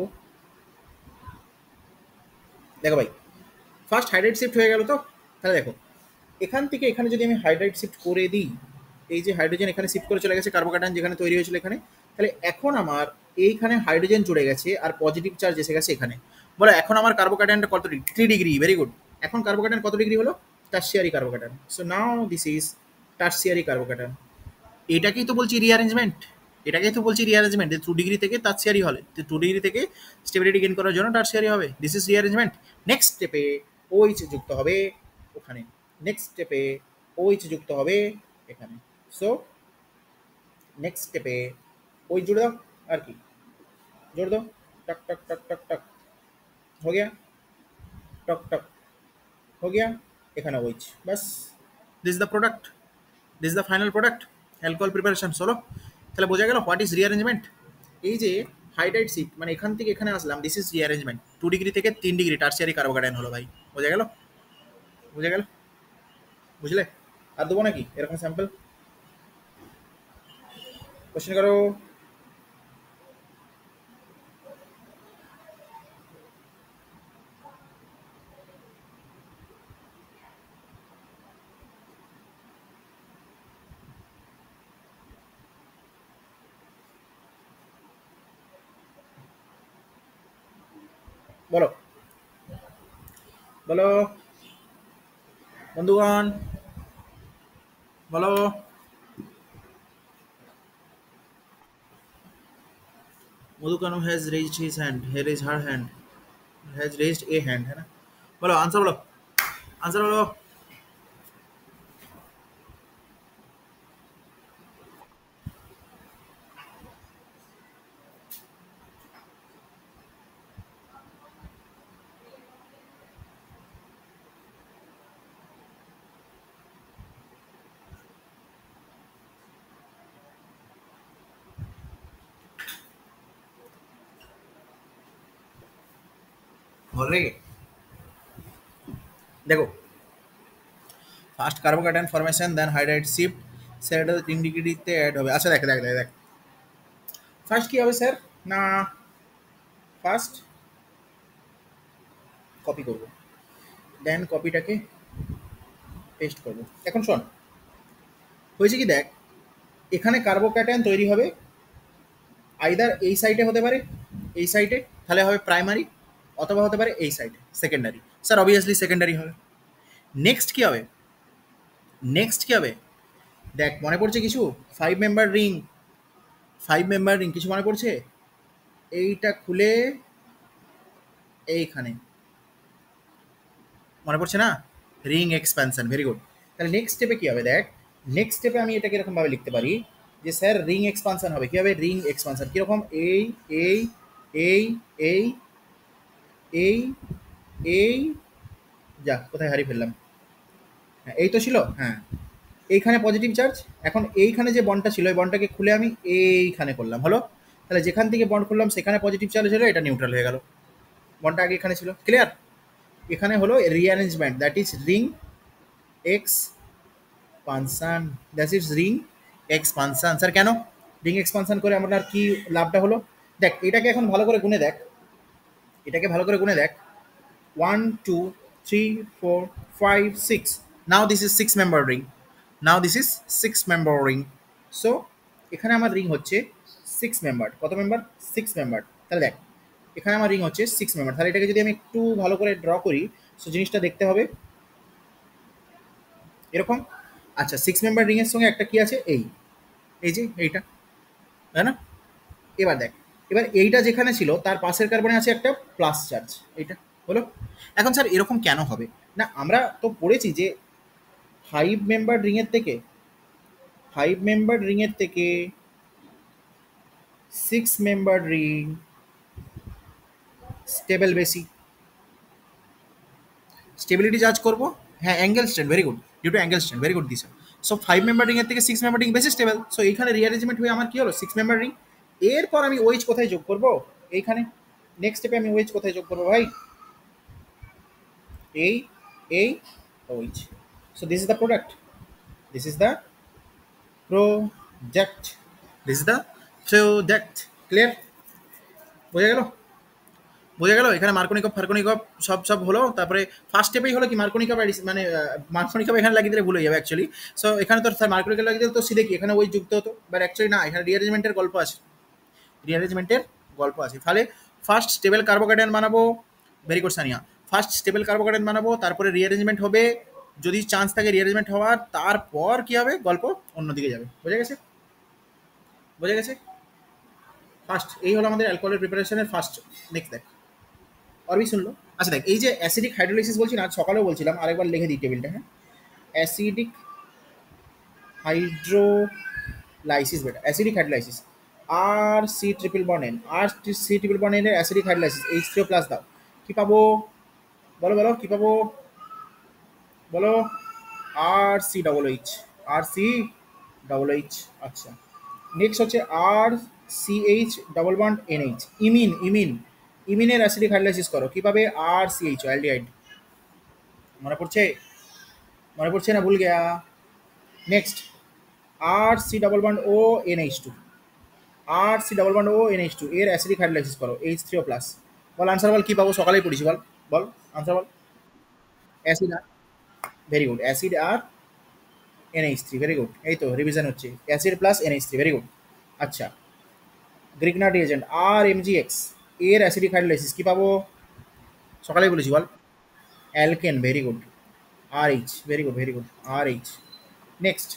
Speaker 1: দেখো ভাই ফার্স্ট হাইড্রেট শিফট হয়ে গেল তো, তাহলে দেখো এখান থেকে এখানে যদি আমি হাইড্রেট শিফট করে দিই, এই যে হাইড্রোজেন এখানে শিফট করে চলে গেছে কার্বোকাটায়ন যেখানে তৈরি হয়েছিল এখানে, তাহলে এখন আমার এইখানে হাইড্রোজেন জুড়ে গেছে আর পজিটিভ চার্জ এসে গেছে এখানে। বলো এখন আমার কার্বোকাটায়নটা কত degree? Three degree, very good. এখন কার্বোকাটায়ন কত ডিগ্রি হলো? Tertiary carbocation. So now this is tertiary carbocation. এটাকেই তো বলছি রিঅ্যারেঞ্জমেন্ট, এটাকেই তো বলছি রিঅ্যারেঞ্জমেন্ট। টু ডিগ্রি থেকে টার্সিয়ারি হলে টু ডিগ্রি থেকে স্টেবিলিটি গেইন করার জন্য টার্সিয়ারি হবে। This is rearrangement. নেক্সট স্টেপে ওইচ যুক্ত হবে ওখানে, নেক্সট স্টেপে ওইচ যুক্ত হবে এখানে। সো नेक्स्ट स्टेपे ওই জুড়ে দাও, আর কি জোড় दो, टक टक टक टक टक हो गया, टक टक हो गया, এখানে ওইচ বাস। This is the product, this is the final product, alcohol preparation. চলো তাহলে বোঝা গেল হোয়াট ইজ রিঅ্যারেঞ্জমেন্ট। এই যে হাইড্রাইট শিফট মানে এখান থেকে এখানে আসলাম, this is rearrangement. Two degree থেকে তিন ডিগ্রি টার্সিয়ারি কার্বোকাটায়ন হলো ভাই। বোঝা গেল, বোঝা গেল, বুঝলে? আর দেবো নাকি এরকম স্যাম্পল? কোশ্চেন করো। বলো বলো বন্ধুগণ, বলো। Madhukanu has raised his hand, here is her hand, has raised a hand, है ना? बोलो आंसर, बोलो आंसर, बोलो। बोल रही देखो first carbocation formation then hydride shift, সেটা তিন ডিগ্রিতে অ্যাড হবে। আচ্ছা দেখ দেখ দেখ দেখ ফার্স্ট কী হবে স্যার না, ফার্স্ট কপি করব, দেন কপিটাকে পেস্ট করব। এখন শোন হয়েছে কি দেখ, এখানে কার্বোক্যাটায়ন তৈরি হবে আইদার এই সাইডে হতে পারে, এই সাইডে তাহলে হবে প্রাইমারি, অথবা হতে পারে এই সাইডে সেকেন্ডারি। স্যার অবভিয়াসলি সেকেন্ডারি হবে। নেক্সট কী হবে, নেক্সট কী হবে দেখ, মনে পড়ছে কিছু? Five member ring, five member ring কিছু মনে পড়ছে? এইটা খুলে এইখানে, মনে পড়ছে না? Ring expansion, very good. তাহলে নেক্সট স্টেপে কী হবে দেখ, নেক্সট স্টেপে আমি এটাকে এরকমভাবে লিখতে পারি যে স্যার রিং এক্সপানশন হবে। কী হবে রিং এক্সপানশন? কীরকম? এই এই এই এই এই এই যা কোথায় হারিয়ে ফেললাম, হ্যাঁ এই তো ছিল, হ্যাঁ এইখানে পজিটিভ চার্জ। এখন এইখানে যে বন্ডটা ছিল এই বন্ডটাকে খুলে আমি এইখানে করলাম, হলো? তাহলে যেখান থেকে বন্ড করলাম সেখানে পজিটিভ চার্জ হলো, এটা নিউট্রাল হয়ে গেল। বন্ডটা আগে এখানে ছিল, ক্লিয়ার? এখানে হলো rearrangement, that is ring expansion, that is ring expansion. Sir কেন রিং এক্সপানশন করে আমার কি লাভটা হলো? দেখ এটাকে এখন ভালো করে গুনে দেখ, এটাকে ভালো করে গুনে দেখ, one two three four five six, now this is six member ring, now this is six member ring. So এখানে আমার রিং হচ্ছে সিক্স মেম্বার। কত মেম্বার? Six member. তাহলে দেখ এখানে আমার রিং হচ্ছে সিক্স মেম্বার। তাহলে এটাকে যদি আমি একটু ভালো করে ড্র করি, সো জিনিসটা দেখতে হবে এরকম। আচ্ছা সিক্স মেম্বার রিংয়ের সঙ্গে একটা কি আছে, এই এই যে এইটা, তাই না? এবার দেখ, এবার এইটা যেখানে ছিল তার পাশের কার্বনে আছে একটা প্লাস চার্জ, এইটা হলো। এখন স্যার এরকম কেন হবে না, আমরা তো পড়েছি যে ফাইভ মেম্বার রিংয়ের থেকে ফাইভ মেম্বার রিংয়ের থেকে সিক্স মেম্বার রিং স্টেবল বেশি, স্টেবিলিটি জাজ করবো, হ্যাঁ angle strain, very good, due to angle strain, very good this. So five member রিংয়ের থেকে সিক্স মেম্বার রিং বেশি স্টেবল। সো এইখানে রিঅ্যারেঞ্জমেন্ট হয়ে আমার কি হলো, সিক্স মেম্বার রিং। এরপর আমি ওয়েজ কোথায় যোগ করবো, এইখানে নেক্সট স্টেপে আমি ওয়েজ কোথায় যোগ করবো ভাই, এই এই ways. So this is the product, this is the project, this is the project. Clear? বোঝা গেল? বোঝা গেল এখানে মার্কনিকভ ফার্কনিকভ সব সব হলো। তারপরে ফার্স্ট স্টেপেই হলো কি মার্কনিকভ মানে মার্কনিকভ এখানে লাগিয়ে দিলে ভুল হয়ে যাবে অ্যাকচুয়ালি। সো এখানে তো স্যার মার্কনিকভ লাগিয়ে দিলে তো সিধে কি এখানে ওই যুক্ত হতো, বাট অ্যাকচুয়ালি না, এখানে রিঅ্যারেঞ্জমেন্টের গল্প আছে, রিঅ্যারেঞ্জমেন্টের গল্প আছে। ফলে ফার্স্ট স্টেবল কার্বোক্যাটায়ন বানাবো, very good Sania, first stable carbocation বানাবো, তারপরে রিঅ্যারেঞ্জমেন্ট হবে, যদি চান্স থাকে রিঅ্যারেঞ্জমেন্ট হওয়ার, তারপর কি হবে গল্প অন্যদিকে যাবে। বোঝা গেছে? বোঝা গেছে? ফার্স্ট এই হলো আমাদের অ্যালকোহলের প্রিপারেশনের ফার্স্ট। নেক্সট দেখ অরবি শুনলো। আচ্ছা দেখ, এই যে অ্যাসিডিক হাইড্রোলাইসিস বলছি না, সকালেও বলছিলাম, আরেকবার লিখে দিই টেবিলটা। হ্যাঁ, অ্যাসিডিক হাইড্রোলাইসিস, বেটা acidic hydrolysis, R C triple bond N, R C triple bond এনের acidic hydrolysis, H three plus দাও, কি পাবো বলো বলো, কি পাবো বলো? R C double H, R C double H. আচ্ছা, নেক্সট হচ্ছে R C H double bond N H, imine, imine, ইমিনের অ্যাসিডিক হাইড্রোলাইসিস করো, কি পাবে? R C H aldehyde. মনে পড়ছে? মনে পড়ছে না? ভুল গেয়া? নেক্সট আর C double bond O N H two, R C double bond O N H two এর অ্যাসিডিক হাইড্রোলাইসিস করো, এইচ থ্রি ও প্লাস। বল আনসার বল, কি পাবো? সকালেই পড়েছি, বল বল আনসার বল। Acid R, very good, acid R N H three, very good, এই তো রিভিশন হচ্ছে, acid plus N H three, very good. আচ্ছা, Grignard reagent R M G X এর অ্যাসিডিক হাইড্রোলাইসিস কি পাবো? সকালেই বলেছি, বল। Alkane, very good, R H, very good very good, R H. Next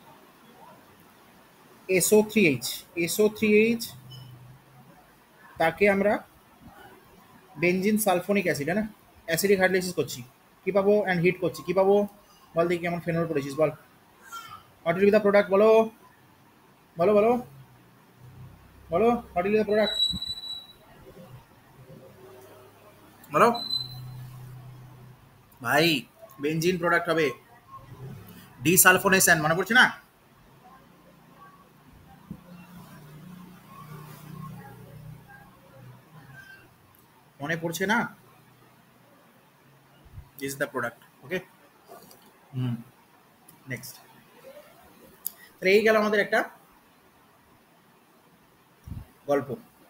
Speaker 1: S O three H, S O three H তাকে আমরা benzene sulphonic acid, হ্যাঁ না, অ্যাসিডিক হাইড্রোলাইসিস করছি, কি পাবো? অ্যান্ড হিট করছি, কি পাবো? বল দেখি কেমন ফেনল করেছিস, বল। What will be the product, বলো বলো বলো বলো, what will be the product, বলো ভাই। বেনজিন প্রোডাক্ট হবে ডিসালফোনেশন, মনে পড়ছে না? মনে পড়ছে না? This is the product, okay. Hmm, next. তাহলে এই গেল আমাদের একটা গল্প।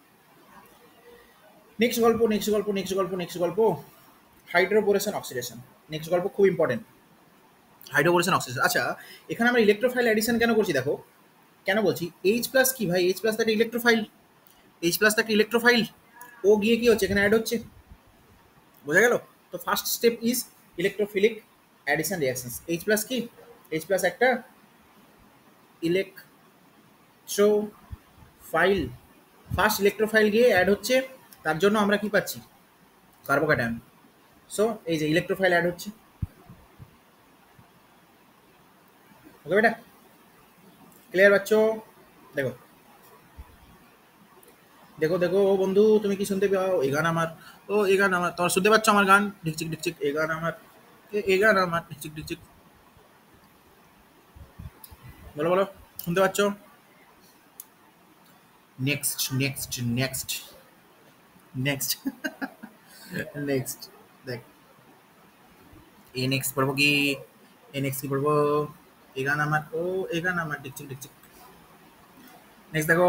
Speaker 1: নেক্সট গল্প, নেক্সট গল্প, নেক্সট গল্প, নেক্সট গল্প, হাইড্রোবোরেশন অক্সিডেশন। নেক্সট গল্প খুব ইম্পর্টেন্ট, হাইড্রোবোরেশন অক্সিডেশন। আচ্ছা, এখানে আমরা ইলেকট্রোফাইল অ্যাডিশন কেন করছি দেখো, কেন বলছি? এইচ প্লাস কি ভাই? এইচ প্লাস একটা ইলেকট্রোফাইল, এইচ প্লাস একটা ইলেকট্রোফাইল, ও গিয়ে কি হচ্ছে এখানে অ্যাড হচ্ছে, বোঝা গেল? তো first step is electrophilic addition reactions. H plus কি? এইচ প্লাস একটা ইলেকট্রোফাইল, ফার্স্ট ইলেকট্রোফাইল গিয়ে অ্যাড হচ্ছে, তার জন্য আমরা কি পাচ্ছি? কার্বোক্যাটায়ন। সো এই যে ইলেকট্রোফাইল অ্যাড হচ্ছে, ওকে বেটা, ক্লিয়ার বাচ্চো? দেখো দেখো দেখো ও বন্ধু, তুমি কি শুনতে পাও? এই গান আমার, ও এই গান আমার, তোমার শুনতে পাচ্ছ আমার গান? ঢিকচিক ঢিকচিক, এই গান আমার, এ এই গান আমার, ঢিকচিক ঢিকচিক, বলো বলো, শুনতে পাচ্ছ? Next next next next next দেখ, এ নেক্সট পড়বো কি? এ নেক্সট কি পড়বো? এই গান আমার, ও এই গান আমার, ঢিকচিক ঢিকচিক। নেক্সট দেখো,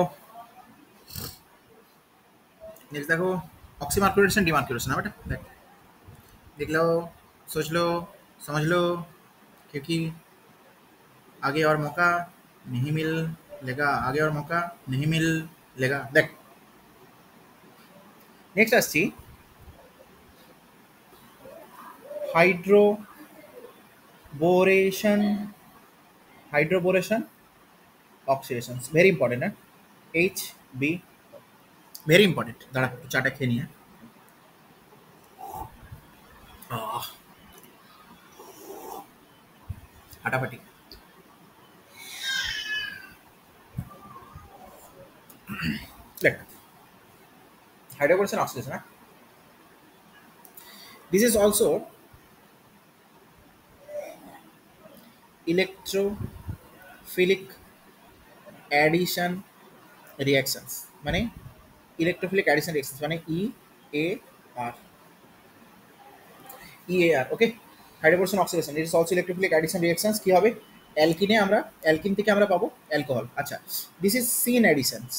Speaker 1: नेक्स्ट देखो, ऑक्सीमार्कुलेशन डिमार्कुलेशन है बेटा। देख देख लो, सोच लो, समझ लो, क्योंकि आगे और मौका नहीं मिलेगा, आगे और मौका नहीं मिलेगा। देख नेक्स्ट আসছি hydroboration, hydroboration oxidation, very important है, एच बी, वेरी इंपॉर्टेंट। दाঁড়া একটু চাটা খেয়ে নিয়ে, আহ ফাটাফাটি। দেখ हाइड्रोबोरेशन ऑक्सीडेशन है, this is also electrophilic addition reactions, মানে ইলেকট্রোফিলিক অ্যাডিশন রিঅ্যাকশনস, মানে E A R, E A R, okay. Hydroboration oxidation it is also electrophilic addition reactions কি হবে অ্যালকিনে আমরা অ্যালকিন থেকে আমরা পাবো অ্যালকোহল আচ্ছা দিস ইজ সিন অ্যাডিশনস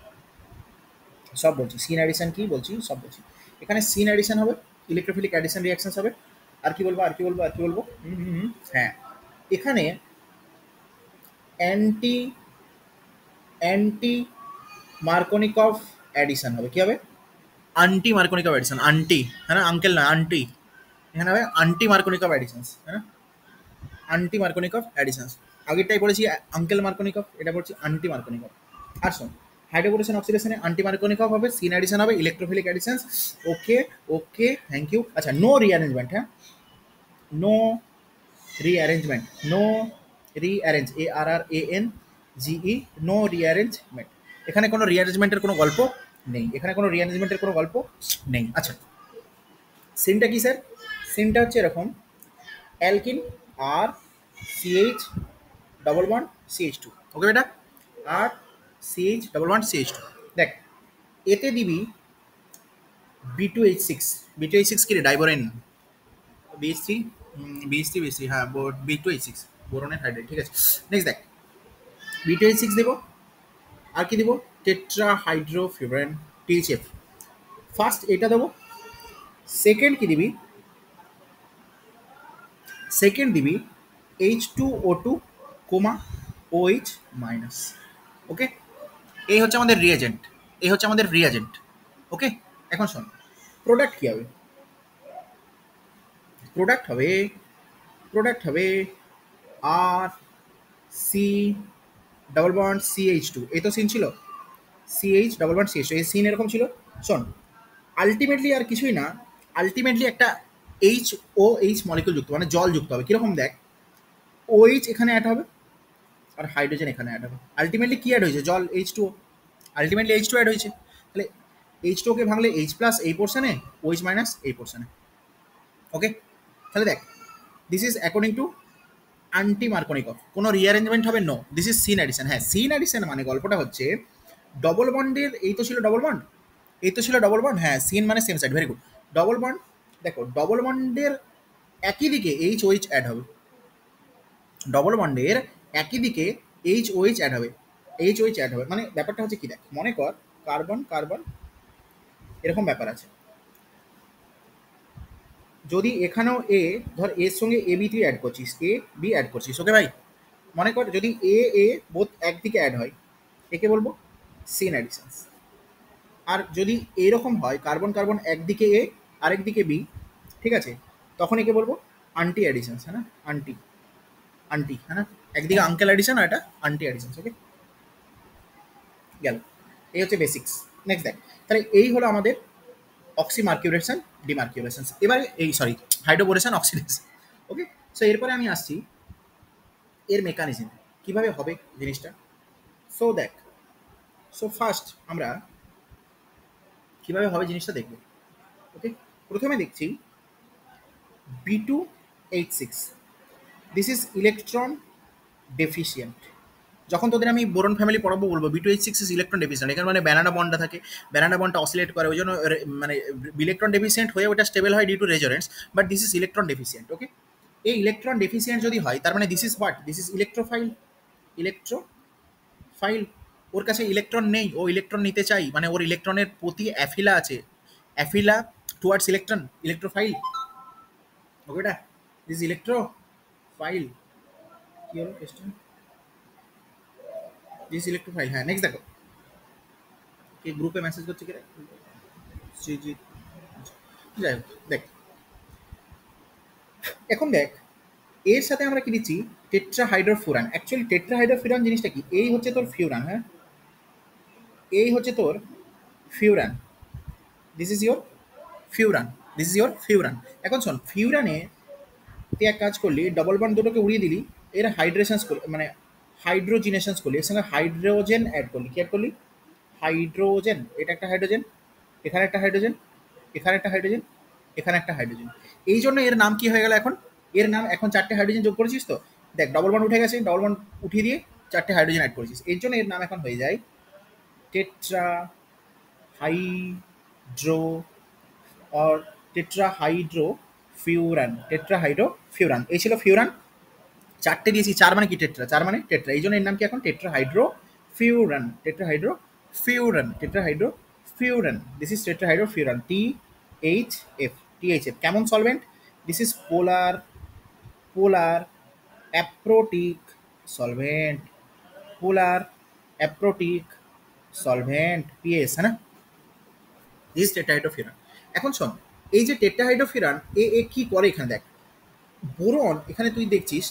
Speaker 1: সব বলছি সিন অ্যাডিশন কি বলছি সব বলছি এখানে সিন অ্যাডিশন হবে ইলেকট্রোফিলিক অ্যাডিশন রিঅ্যাকশনস হবে আর কি বলবো আর কি বলবো আর কি বলবো হুম হুম হুম, হ্যাঁ এখানে অ্যান্টি অ্যান্টি মার্কোনিকভ অ্যাডিশন হবে কি হবে আন্টি মার্কোনিকভ অ্যাডিশন আন্টি হ্যাঁ না আঙ্কেল না আন্টি এখানে হবে আন্টি মার্কোনিকভ অ্যাডিশনস হ্যাঁ আন্টি মার্কোনিকভ অ্যাডিশনস আগেরটাই পড়েছি আঙ্কেল মার্কোনিকভ এটা পড়ছি আন্টি মার্কোনিকভ আর শোন হাইড্রোবোরেশন অক্সিডেশনে আন্টি মার্কোনিকভ হবে সিন অ্যাডিশন হবে electrophilic additions okay okay thank you আচ্ছা নো রিঅ্যারেঞ্জমেন্ট হ্যাঁ no rearrangement no rearrange A R R A N G E no rearrangement এখানে কোনো রিঅ্যারেঞ্জমেন্টের কোনো গল্প নেই এখানে কোনো রিঅ্যারেঞ্জমেন্টের কোনো গল্প নেই আচ্ছা সিনটা কি স্যার সিনটা হচ্ছে এরকম alkene R C H double one CH two okay বেটা R C H double one CH two দেখ এতে দিবি B two H six B two H six কি রে diborane B H three B H three B H three হ্যাঁ বি টু এইচ সিক্স বোরনের hydrate ঠিক আছে নেক্সট দেখ বি টু এইচ সিক্স দেবো আর কি দেবো টেট্রা হাইড্রোফিউরান টিএইচএফ ফার্স্ট এটা দেবো সেকেন্ড কি দিবি সেকেন্ড দিবি H two O two comma O H minus okay এই হচ্ছে আমাদের রিয়েজেন্ট এই হচ্ছে আমাদের রিয়েজেন্ট ওকে এখন শোন প্রোডাক্ট কী হবে প্রোডাক্ট হবে প্রোডাক্ট হবে R C double bond C H two এই তো সিন ছিল C H double bond C H two এই সিন এরকম ছিল শোন আলটিমেটলি আর কিছুই না আলটিমেটলি একটা এইচ ও এইচ মলিকুল যুক্ত মানে জল যুক্ত হবে কীরকম দেখ ওএইচ এখানে অ্যাড হবে আর হাইড্রোজেন এখানে অ্যাড হবে আলটিমেটলি কী অ্যাড হয়েছে জল H two ultimately H two add হয়েছে তাহলে এইচ টুকে ভাঙলে এইচ প্লাস এই পোর্শনে ওএইচ মাইনাস এই পোর্শনে ওকে তাহলে দেখ this is according to anti Markovnikov কোনো রিঅ্যারেঞ্জমেন্ট হবে no this is syn addition হ্যাঁ সিন অ্যাডিশন মানে গল্পটা হচ্ছে ডবল বন্ডের এই তো ছিল ডবল বন্ড এই তো ছিল ডবল বন্ড হ্যাঁ সিন মানে same side very good double bond দেখো ডবল বন্ডের একই দিকে এইচ ওইচ অ্যাড হবে ডবল বন্ডের একই দিকে এইচ ওইচ অ্যাড হবে এইচ ওইচ অ্যাড হবে মানে ব্যাপারটা হচ্ছে কি দেখ মনে কর কার্বন কার্বন এরকম ব্যাপার আছে যদি এখানেও এ ধর এর সঙ্গে এ বি তুই অ্যাড করছিস এ বি অ্যাড করছিস ওকে ভাই মনে কর যদি এ এ বোথ একদিকে অ্যাড হয় একে বলবো সিন অ্যাডিশনস আর যদি এইরকম হয় কার্বন কার্বন একদিকে এ আরেকদিকে বি ঠিক আছে তখন একে বলবো আন্টি অ্যাডিশনস হ্যাঁ না আন্টি আন্টি হ্যাঁ না একদিকে আঙ্কেল অ্যাডিশন আর এটা আন্টি অ্যাডিশনস ওকে গেল এই হচ্ছে বেসিক্স নেক্সট দেখ তাহলে এই হলো আমাদের অক্সিমার্কিউরেশন ডিমার্কিউরেশন এবারে এই sorry hydroboration oxidation okay so এরপরে আমি আসছি এর মেকানিজম কিভাবে হবে জিনিসটা সো দেখ সো ফার্স্ট আমরা কিভাবে হবে জিনিসটা দেখব ওকে প্রথমে দেখছি B two H six this is electron deficient যখন তোদের আমি বোরন ফ্যামিলি পড়াবো বলবো B two H six is electron deficient এখানে মানে ব্যানানা বন্ডটা থাকে ব্যানানা বন্ডটা অসিলেট করে ওই জন্য মানে ইলেকট্রন ডেফিসিয়েন্ট হয়ে ওটা স্টেবল হয় due to resonance but this is electron deficient okay এই ইলেকট্রন ডেফিসিয়েন্ট যদি হয় তার মানে this is what this is electrophile electrophile ওর কাছে ইলেকট্রন নেই ও ইলেকট্রন নিতে চাই মানে ওর ইলেকট্রনের প্রতি অ্যাফিলা আছে অ্যাফিলা টুয়ার্ডস ইলেকট্রন ইলেকট্রোফাইল ওকেটা দিস ইলেকট্রোফাইল কি হলো কোয়েশ্চেন দিস ইলেকট্রোফাইল হ্যাঁ নেক্সট দেখো কি গ্রুপে মেসেজ করছে কি রে জি জি যাই হোক দেখ এখন দেখ এর সাথে আমরা কি দিচ্ছি টেট্রাহাইড্রোফুরান অ্যাকচুয়ালি টেট্রাহাইড্রোফুরান জিনিসটা কি এই হচ্ছে তোর ফিউরান হ্যাঁ এই হচ্ছে তোর furan this is your furan this is your furan এখন শোন ফিউরানে তুই এক কাজ করলি ডবল বন্ড দুটোকে উড়িয়ে দিলি এর হাইড্রেশনস মানে হাইড্রোজিনেশনস করলি এর সঙ্গে হাইড্রোজেন অ্যাড করলি কি অ্যাড করলি হাইড্রোজেন এটা একটা হাইড্রোজেন এখানে একটা হাইড্রোজেন এখানে একটা হাইড্রোজেন এখানে একটা হাইড্রোজেন এই জন্য এর নাম কি হয়ে গেল এখন এর নাম এখন চারটে হাইড্রোজেন যোগ করেছিস তো দেখ ডবল বন্ড উঠে গেছে ডবল বন্ড উঠিয়ে দিয়ে চারটে হাইড্রোজেন অ্যাড করেছিস এর জন্য এর নাম এখন হয়ে যায় tetra hydro or tetrahydro furan, tetrahydro furan. এই ছিল ফিউরান। চারটে দিয়েছি, চার মানে কি টেট্রা, চার মানে টেট্রা, এই জন্য এর নাম কি এখন tetrahydro furan, tetrahydro furan, tetrahydro furan. This is tetrahydro furan, T H F, T H F. কেমন solvent? This is polar, polar aprotic solvent, polar aprotic solvent, P S, है ना। This tetrahydrofuran. এখন শোন, এই যে টেট্রাহাইড্রোফিউরান এ এ কি করে এখানে দেখ, বোরন এখানে তুই দেখছিস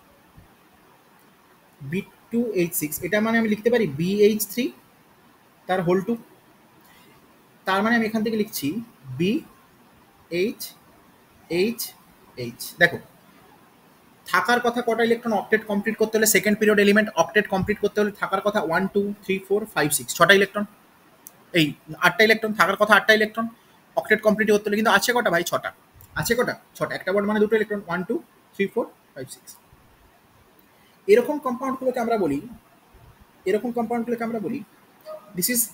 Speaker 1: বি টু এইচ সিক্স, এটা মানে আমি লিখতে পারি বি এইচ থ্রি তার হোল টু, তার মানে আমি এখান থেকে লিখছি বি এইচ এইচ এইচ। দেখো থাকার কথা কটা ইলেকট্রন অক্টেট কমপ্লিট করতে হলে, second period element octet complete করতে হলে থাকার কথা one two three four five six, ছটা ইলেকট্রন, এই আটটা ইলেকট্রন থাকার কথা, আটটা ইলেকট্রন অক্টেট কমপ্লিট করতে হলে, কিন্তু আছে কটা ভাই? ছটা। আছে কটা? ছটা। একটা বন্ড মানে দুটো electron, one two three four five six. এরকম কম্পাউন্ডগুলোকে আমরা বলি, এরকম কম্পাউন্ডগুলোকে আমরা বলি দিস ইজ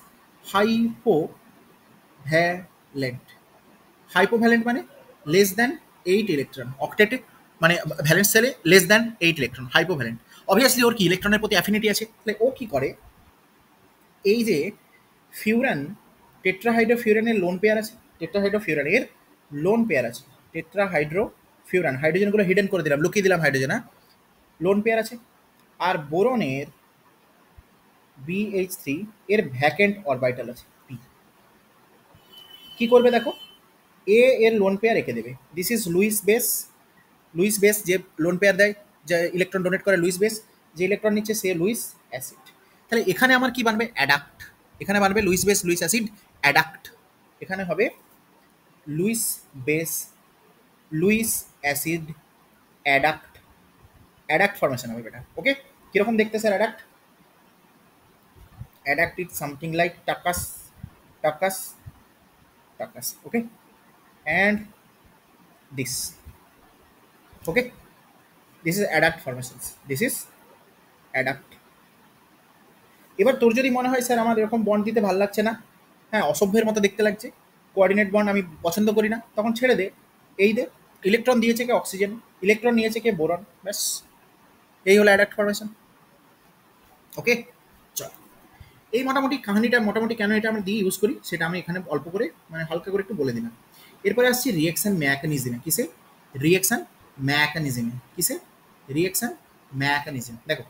Speaker 1: হাইপোভ্যালেন্ট। হাইপোভ্যালেন্ট মানে লেস দ্যান এইট ইলেকট্রন অক্টেটে, মানে ভ্যালেন্স সেলে less than eight electron, hypovalent. Obviously ওর কি ইলেকট্রনের প্রতি অ্যাফিনিটি আছে, তাহলে ও কি করে, এই যে ফিউরান, টেট্রাহাইড্রো ফিউরানের লোন পেয়ার আছে, টেট্রাহাইড্রো ফিউরানের লোন পেয়ার আছে, টেট্রাহাইড্রো ফিউরান, হাইড্রোজেনগুলো হিডেন করে দিলাম, লুকিয়ে দিলাম হাইড্রোজেন, হ্যাঁ, লোন পেয়ার আছে। আর বোরনের বি এইচ থ্রি এর ভ্যাকেন্ট অরবাইটাল আছে পি। কি করবে দেখো, এ এর লোন পেয়ার রেখে দেবে, this is Lewis base, Lewis base যে লোন পেয়ার দেয়, যে ইলেকট্রন ডোনেট করে লুইস বেস, যে ইলেকট্রন নিচ্ছে সে লুইস অ্যাসিড। তাহলে এখানে আমার কি বানবে? অ্যাডাক্ট। এখানে বানবে Lewis base Lewis acid adduct, এখানে হবে Lewis base Lewis acid adduct, adduct formation হবে বেটা। ওকে, কীরকম দেখতে sir adduct? Adduct is something like tacos, tacos, tacos. Okay, and this, okay, this is adduct formations, this is adduct. এবার তোর যদি মনে হয় স্যার আমার এরকম বন্ড দিতে ভালো লাগছে না, হ্যাঁ অসভ্যের মতো দেখতে লাগছে, কোঅর্ডিনেট বন্ড আমি পছন্দ করি না, তখন ছেড়ে দে, এই দে, ইলেকট্রন দিয়েছে কে? অক্সিজেন, ইলেকট্রন নিয়েছে কে? বোরন, ব্যাস, এই হলো অ্যাডাক্ট ফরমেশন। ওকে, চল এই মোটামুটি কাহিনিটা, মোটামুটি কেন এটা আমরা দিয়ে ইউজ করি সেটা আমি এখানে অল্প করে মানে হালকা করে একটু বলে দিলাম। এরপরে আসছি রিঅ্যাকশন মেকানিজমে। কিসে? রিঅ্যাকশন মেকানিজমে। কিসে? Reaction mechanism. দেখো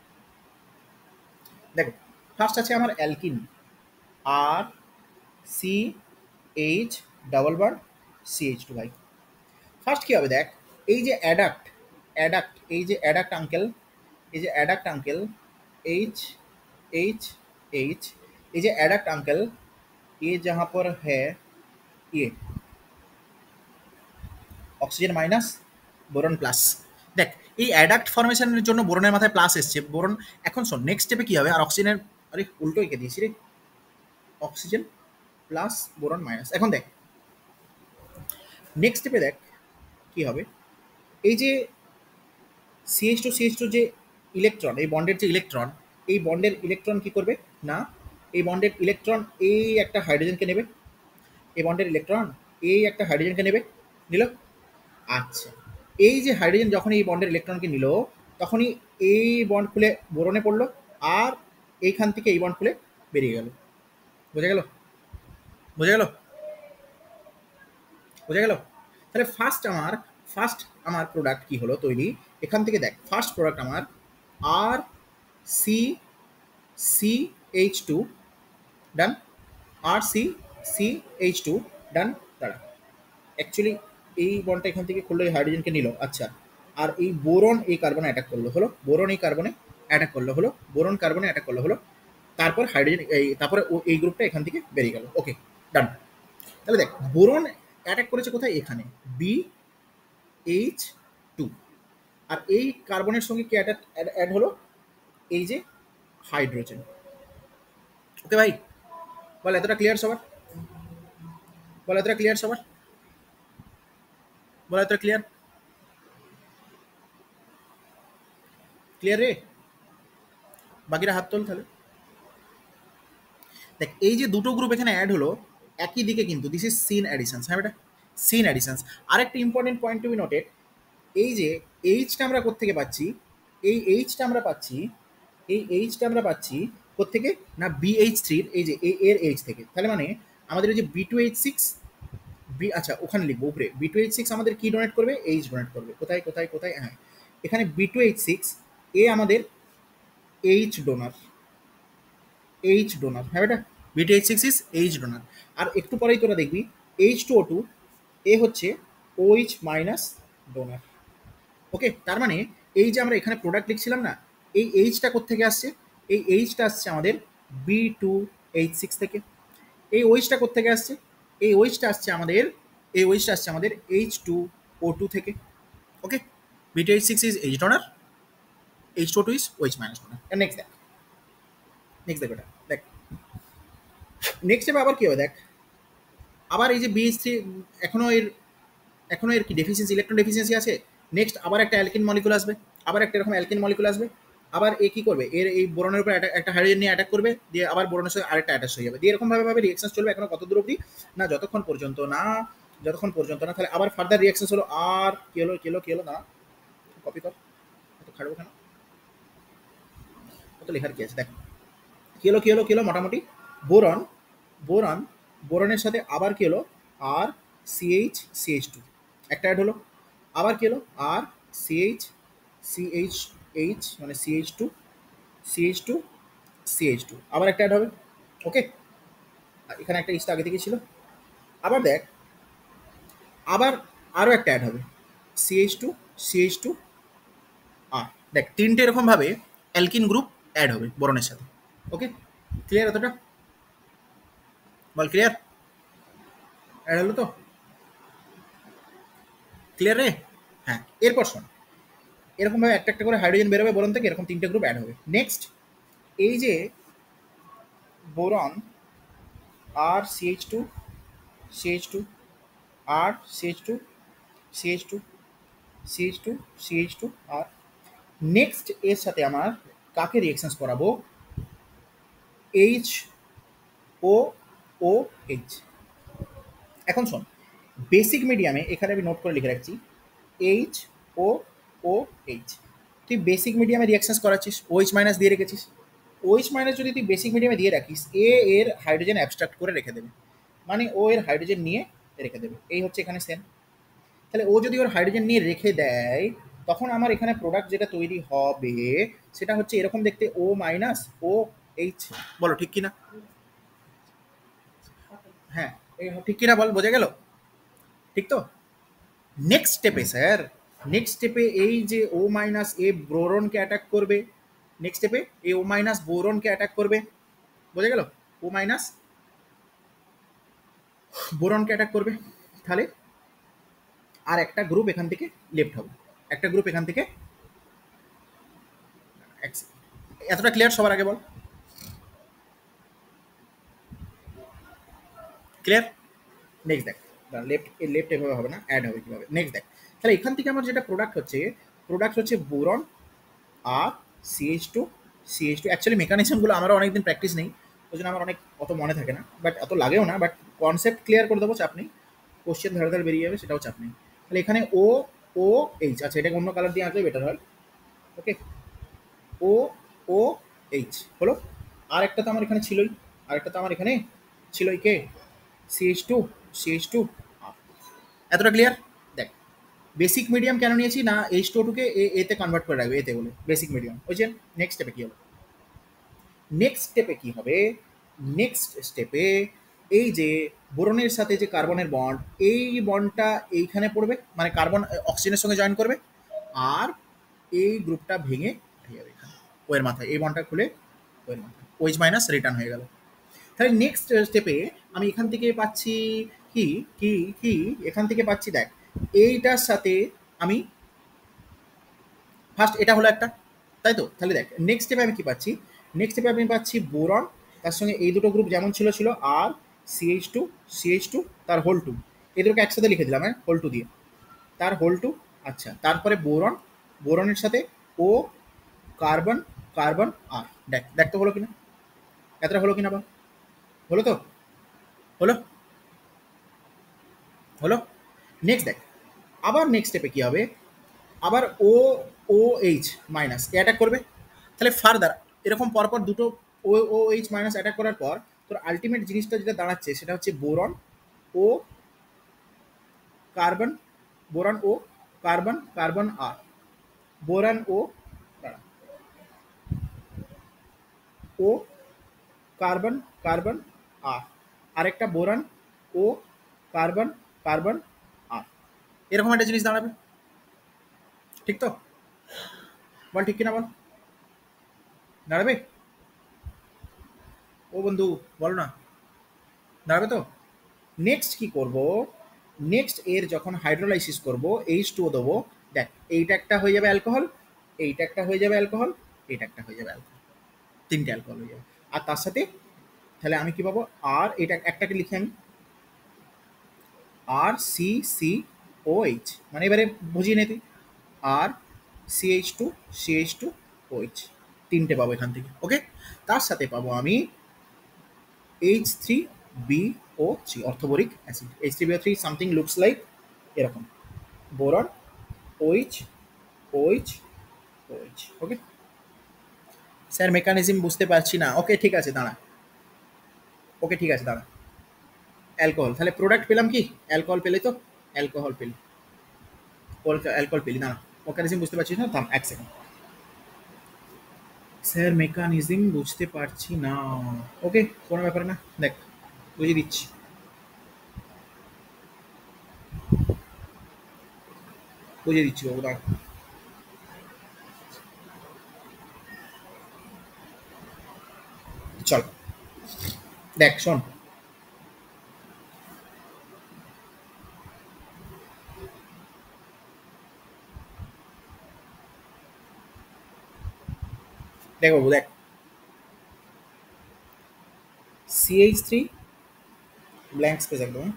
Speaker 1: দেখো ফার্স্ট আছে আমার অ্যালকিন, আর C H double bond C H two. ভাই ফার্স্ট কী হবে দেখ, এই যে অ্যাডাক্ট, অ্যাডাক্ট এই যে অ্যাডাক্ট আঙ্কেল, এই যে adduct uncle H H H, ये जो एडक्ट अंकल, ये जहाँ पर है ये অক্সিজেন মাইনাস বোরন প্লাস। দেখ এই অ্যাডাক্ট ফরমেশনের জন্য বোরনের মাথায় প্লাস এসছে, বোরন। এখন শোন নেক্সট স্টেপে কী হবে, আর অক্সিজেনের, আরে উল্টো এঁকে দিয়েছি রে, অক্সিজেন প্লাস বোরন মাইনাস। এখন দেখ নেক্সট স্টেপে দেখ কী হবে, এই যে সিএইচ টু সিএইচ টু যে ইলেকট্রন, এই বন্ডের যে ইলেকট্রন, এই বন্ডের ইলেকট্রন কী করবে না, এই বন্ডের ইলেকট্রন এই একটা হাইড্রোজেনকে নেবে, এই বন্ডের ইলেকট্রন এই একটা হাইড্রোজেনকে নেবে, নিল। আচ্ছা, এই যে হাইড্রোজেন যখন এই বন্ডের ইলেকট্রনকে নিল, তখনই এই বন্ড খুলে বোরনে পড়লো, আর এইখান থেকে এই বন্ড খুলে বেরিয়ে গেল। বোঝা গেল? বোঝা গেল? বোঝা গেল? তাহলে ফার্স্ট আমার ফার্স্ট আমার প্রোডাক্ট কি হলো তৈরি, এখান থেকে দেখ ফার্স্ট প্রোডাক্ট আমার R C C H two done, R C C H two done. দাঁড়া, অ্যাকচুয়ালি এই বন্ডটা এখান থেকে খুললো, এই হাইড্রোজেনকে নিল, আচ্ছা, আর এই বোরন এই কার্বনে অ্যাটাক করলো, হলো বোরন এই কার্বনে অ্যাটাক করলো, হলো বোরন কার্বনে অ্যাটাক করলো, হলো তারপর হাইড্রোজেন এই, তারপরে এই গ্রুপটা এখান থেকে বেরিয়ে গেল। ওকে ডান। তাহলে দেখ বোরন অ্যাটাক করেছে কোথায়? এখানে বি এইচ টু, আর এই কার্বনের সঙ্গে কি অ্যাটাক অ্যাড হলো? এই যে হাইড্রোজেন। ওকে ভাই, বল এতটা ক্লিয়ার সবার? বল এতটা ক্লিয়ার সবার? বল এতটা ক্লিয়ার? ক্লিয়ার রে? বাকিরা হাত তোল তাহলে। দেখ এই যে দুটো গ্রুপ এখানে অ্যাড হলো একই দিকে, কিন্তু দিস ইজ সিন অ্যাডিশনস, হ্যাঁ বেটা, সিন অ্যাডিশনস। আরেকটা important point to be noted, এই যে এইচটা আমরা কোত্থেকে পাচ্ছি, এই এইচটা আমরা পাচ্ছি, এই এইচটা আমরা পাচ্ছি কোত্থেকে না বিএইচ থ্রির এই যে এ এর এইচ থেকে। তাহলে মানে আমাদের এই যে B two H six B, আচ্ছা ওখানে লিখবো উপরে, বি টু এইচ সিক্স আমাদের কি ডোনেট করবে, এইচ ডোনেট করবে। কোথায় কোথায় কোথায়, হ্যাঁ এখানে বি টু এইচ সিক্স, এ আমাদের এইচ ডোনার, এইচ ডোনার, হ্যাঁ বেটা, B two H six is H donor. আর একটু পরেই তোরা দেখবি এইচ টু ও টু, এ হচ্ছে ওইচ মাইনাস ডোনার। ওকে, তার মানে এই যে আমরা এখানে প্রোডাক্ট লিখছিলাম না, এই এইচটা কোত্থেকে আসছে, এই এইচটা আসছে আমাদের বি টু এইচ সিক্স থেকে। এই ওইচটা কোত্থেকে আসছে, এই ওইচটা আসছে আমাদের, এই ওইচটা আসছে আমাদের এইচ টু ও টু থেকে। Okay, B two H six is H donor, H two O two is OH minus donor. Next দেখ, নেক্সট দেখ বেটা, দেখ নেক্সট স্টেপে আবার কি হবে দেখ, আবার এই যে বিএইচ থ্রি এখনো এর, এখনো এর কি ডেফিসিয়েন্সি, ইলেকট্রন ডেফিসিয়েন্সি আছে। নেক্সট আবার একটা অ্যালকিন মলিকুল আসবে, আবার একটা এরকম অ্যালকিন মলিকুল আসবে, আবার এ কি করবে, এর এই বোরনের উপর একটা হাইড্রোজেন নিয়ে অ্যাটাক করবে, দিয়ে আবার বোরনের সাথে আরেকটা অ্যাটাচ হয়ে যাবে, দিয়ে এরকম ভাবে ভাবে রিঅ্যাকশন চলবে এখনো কত দূর অবধি না, যতক্ষণ পর্যন্ত না, যতক্ষণ পর্যন্ত না তাহলে আবার ফার্দার রিঅ্যাকশন হলো। আর কি হলো কি হলো কি হলো না, কপি কর, কত খাড়বো কেন, কত লেখার কি আছে দেখ, কি হলো কি হলো কি হলো মোটামুটি বোরন, বোরন বোরনের সাথে আবার কি হলো আর সিএইচ সিএইচ টু একটা অ্যাড হলো, আবার কি হলো আর সিএইচ সিএইচ এইচ মানে CH two CH two CH two আবার একটা অ্যাড হবে। ওকে, এখানে একটা ইস্ট আগে থেকে ছিল। আবার দেখ, আবার আরও একটা অ্যাড হবে CH two CH two R, দেখ তিনটে এরকমভাবে অ্যালকিন গ্রুপ অ্যাড হবে বোরনের সাথে। ওকে, ক্লিয়ার এতটা, বল ক্লিয়ার, অ্যাড হলো তো, ক্লিয়ার রে? হ্যাঁ, এরপর শোন, এরকমভাবে একটা একটা করে হাইড্রোজেন বেরোবে বোরন থেকে, এরকম তিনটে গ্রুপ অ্যাড হবে। নেক্সট এই যে boron R CH two CH two R CH two CH two CH two CH two R, next এর সাথে আমার কাকে রিঅ্যাকশনস করাবো, এইচ ও ও এইচ। এখন শোন, বেসিক মিডিয়ামে এখানে আমি নোট করে লিখে রাখছি এইচ ও ও এইচ, তুই বেসিক মিডিয়ামে রিঅ্যাকশনস করাচ্ছিস, ওইচ মাইনাস দিয়ে রেখেছিস, ওইচ মাইনাস যদি তুই বেসিক মিডিয়ামে দিয়ে রাখিস, এ এর হাইড্রোজেন অ্যাবস্ট্রাক্ট করে রেখে দেবে, মানে ও এর হাইড্রোজেন নিয়ে রেখে দেবে, এই হচ্ছে এখানে সেন। তাহলে ও যদি ওর হাইড্রোজেন নিয়ে রেখে দেয়, তখন আমার এখানে প্রোডাক্ট যেটা তৈরি হবে সেটা হচ্ছে এরকম দেখতে, ও মাইনাস ও এইচ। বলো ঠিক কিনা, হ্যাঁ ঠিক কিনা বল, বোঝা গেল ঠিক তো? নেক্সট স্টেপে স্যার, নেক্সট স্টেপে এই যে ও মাইনাস এ বোরনকে অ্যাটাক করবে, নেক্সট স্টেপে এ ও মাইনাস বোরনকে অ্যাটাক করবে, বোঝা গেল, ও মাইনাস বোরনকে অ্যাটাক করবে, তাহলে আর একটা গ্রুপ এখান থেকে লেফট হবে, একটা গ্রুপ এখান থেকে, এতটা ক্লিয়ার সবার আগে বল, ক্লিয়ার? নেক্সট দেখ, লেফট লেফট এভাবে হবে না, অ্যাড হবে কীভাবে, নেক্সট দেখ, তাহলে এখান থেকে আমার যেটা প্রোডাক্ট হচ্ছে, প্রোডাক্ট হচ্ছে boron R CH two CH two. Actually মেকানিজমগুলো আমারও অনেকদিন প্র্যাকটিস নেই, ওই জন্য আমার অনেক অত মনে থাকে না, বাট এত লাগেও না, বাট কনসেপ্ট ক্লিয়ার করে দেবো, চাপ নেই, কোশ্চেন ধারে ধারে বেরিয়ে যাবে, সেটাও চাপ নেই। তাহলে এখানে ও ও এইচ, আচ্ছা এটাকে অন্য কালার দিয়ে আঁকলে বেটার হয়। ওকে, ও ও এইচ হলো, আর একটা তো আমার এখানে ছিলই, আর একটা তো আমার এখানে ছিলই, কে সিএইচ টু সিএইচ টু। এতটা ক্লিয়ার? দেখ, বেসিক মিডিয়াম কেন নিয়েছি না, এইচ টু টুকে এতে কনভার্ট করে রাখবে, এতে বলে বেসিক মিডিয়াম। ওই যে নেক্সট স্টেপে কী হবে, নেক্সট স্টেপে কী হবে, নেক্সট স্টেপে এই যে বোরনের সাথে যে কার্বনের বন্ড, এই বন্ডটা এইখানে পড়বে, মানে কার্বন অক্সিজেনের সঙ্গে জয়েন করবে, আর এই গ্রুপটা ভেঙে হয়ে যাবে এখানে ওয়ের মাথায়, এই বন্ডটা খুলে ওয়ের মাথায়, ওইচ মাইনাস রিটার্ন হয়ে গেল। তাহলে নেক্সট স্টেপে আমি এখান থেকে পাচ্ছি কি কি কি এখান থেকে পাচ্ছি, দেখ এইটার সাথে আমি ফার্স্ট, এটা হলো একটা, তাই তো? তাহলে দেখ নেক্সট স্টেপে আমি কি পাচ্ছি, নেক্সট স্টেপে আমি পাচ্ছি বোরন, তার সঙ্গে এই দুটো গ্রুপ যেমন ছিল ছিল, R CH two CH two তার হোল টু, এই দুটোকে একসাথে লিখে দিলাম হ্যাঁ, হোল টু দিয়ে, তার হোল টু। আচ্ছা, তারপরে বোরন, বোরনের সাথে ও কার্বন, কার্বন আর, দেখ দেখ তো হলো কিনা, এতটা হলো কিনা বা, হলো তো, হলো হলো নেক্সট দেখ, আবার নেক্সট স্টেপে কী হবে, আবার O O H minus attack করবে। তাহলে ফার্দার এরকম পরপর দুটো O O H minus attack করার পর তোর আলটিমেট জিনিসটা যেটা দাঁড়াচ্ছে সেটা হচ্ছে boron O carbon, boron O carbon, carbon R boron O দাঁড়া, ও কার্বন, কার্বন আর আরেকটা boron O carbon, carbon R এরকম একটা জিনিস দাঁড়াবে। ঠিক তো? বল ঠিক কিনা বল, দাঁড়াবে? ও বন্ধু বল না, দাঁড়াবে তো? নেক্সট কি করব, নেক্সট এর যখন হাইড্রোলাইসিস করব এইচ টু ও দেবো, দেখ এইটা একটা হয়ে যাবে অ্যালকোহল, এইটা একটা হয়ে যাবে অ্যালকোহল, এইটা একটা হয়ে যাবে অ্যালকোহল, তিনটে অ্যালকোহল হয়ে যাবে। আর তার সাথে তাহলে আমি কি পাবো, আর এটা একটাকে লিখি আমি R C C O H, মানে এবারে বুঝিয়ে নে তুই, R C H two C H two O H, তিনটে পাবো এখান থেকে। ওকে, তার সাথে পাবো আমি H three B O three orthoboric acid, H three B O three something looks like এরকম, boron OH OH OH. Okay sir mechanism বুঝতে পারছি না, ওকে ঠিক আছে দাঁড়া, ওকে ঠিক আছে দাঁড়া, অ্যালকোহল তাহলে প্রোডাক্ট পেলাম কি, অ্যালকোহল পেলে তো, অ্যালকোহল পেলি, অ্যালকোহল পেলি, না মেকানিজম বুঝতে পারছিস না, থাম এক সেকেন্ড, স্যার মেকানিজম বুঝতে পারছি না, ওকে কোনো ব্যাপার না, দেখ বুঝিয়ে দিচ্ছি, বুঝিয়ে দিচ্ছি বাবু দাঁড়া। চল দেখ শোন, দেখ বাবু দেখ, C H three blank space একদম,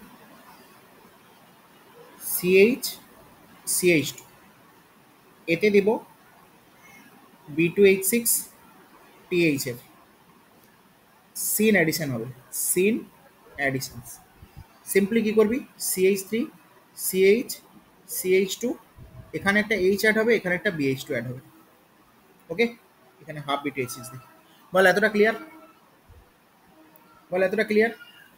Speaker 1: C H C H two, এতে দেব B two H six T H F, syn addition হবে, সিন অ্যাডিশন, সিম্পলি কী করবি, C H three C H C H two, এখানে একটা এইচ অ্যাড হবে, এখানে একটা বি এইচ টু অ্যাড হবে। ওকে, এখানে half B two H six দিই। বল এতটা ক্লিয়ার, বল এতটা ক্লিয়ার,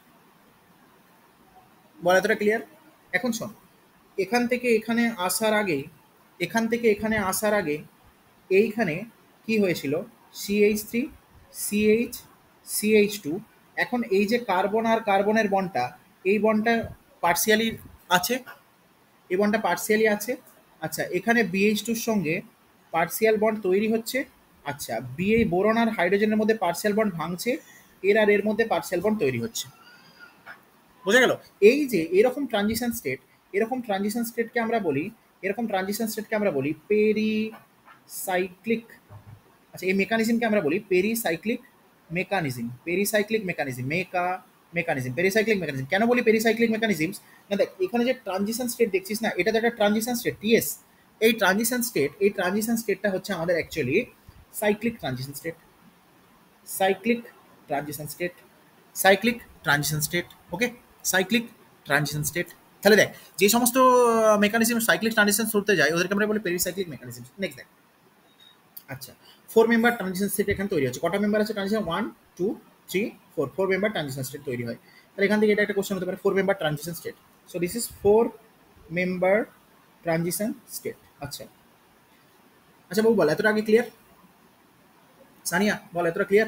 Speaker 1: বল এতটা ক্লিয়ার। এখন শোন, এখান থেকে এখানে আসার আগে, এখান থেকে এখানে আসার আগে এইখানে কি হয়েছিল, C H three C H C H two, এখন এই যে কার্বন আর কার্বনের বন্ডটা, এই বন্ডটা পার্সিয়ালি আছে, এই বন্ডটা পার্সিয়ালি আছে, আচ্ছা এখানে বিএইচ টুর সঙ্গে পার্সিয়াল বন্ড তৈরি হচ্ছে, আচ্ছা বিএ বোরন আর হাইড্রোজেনের মধ্যে পার্সিয়াল বন্ড ভাঙছে, এর আর এর মধ্যে পার্সিয়াল বন্ড তৈরি হচ্ছে, বোঝা গেল? এই যে এরকম ট্রানজিশন স্টেট, এরকম ট্রানজিশন স্টেটকে আমরা বলি, এরকম ট্রানজিশন স্টেটকে আমরা বলি পেরিসাইক্লিক, আচ্ছা এই মেকানিজমকে আমরা বলি পেরিসাইক্লিক মেকানিজম, পেরিসাইক্লিক মেকানিজম, মেকা মেকানিজম, পেরিসাইক্লিক মেকানিজম। কেন বলি পেরিসাইক্লিক মেকানিজমস, না দেখ এখানে যে ট্রানজিশন স্টেট দেখছিস না, এটা তো একটা ট্রানজিশন স্টেট টিএস, এই ট্রানজিশন স্টেট, এই ট্রানজিশন স্টেটটা হচ্ছে আমাদের actually cyclic transition state, cyclic transition state, cyclic transition state. Okay, cyclic transition state. তাহলে দেখ যে সমস্ত মেকানিজম সাইক্লিক ট্রানজিশন করতে যায় ওদেরকে আমরা বলি পেরিসাইক্লিক মেকানিজম। নেক্সট দেখ, আচ্ছা ফোর মেম্বার ট্রানজিশন স্টেট এখানে তৈরি হচ্ছে, কটা মেম্বার আছে transition, one two three four, four member transition state তৈরি হয়। তাহলে এখান থেকে এটা একটা কোশ্চেন হতে পারে, four member transition state, so this is four member transition state. আচ্ছা আচ্ছা বাবু বল এতটা আগে ক্লিয়ার, সানিয়া বল এতটা clear,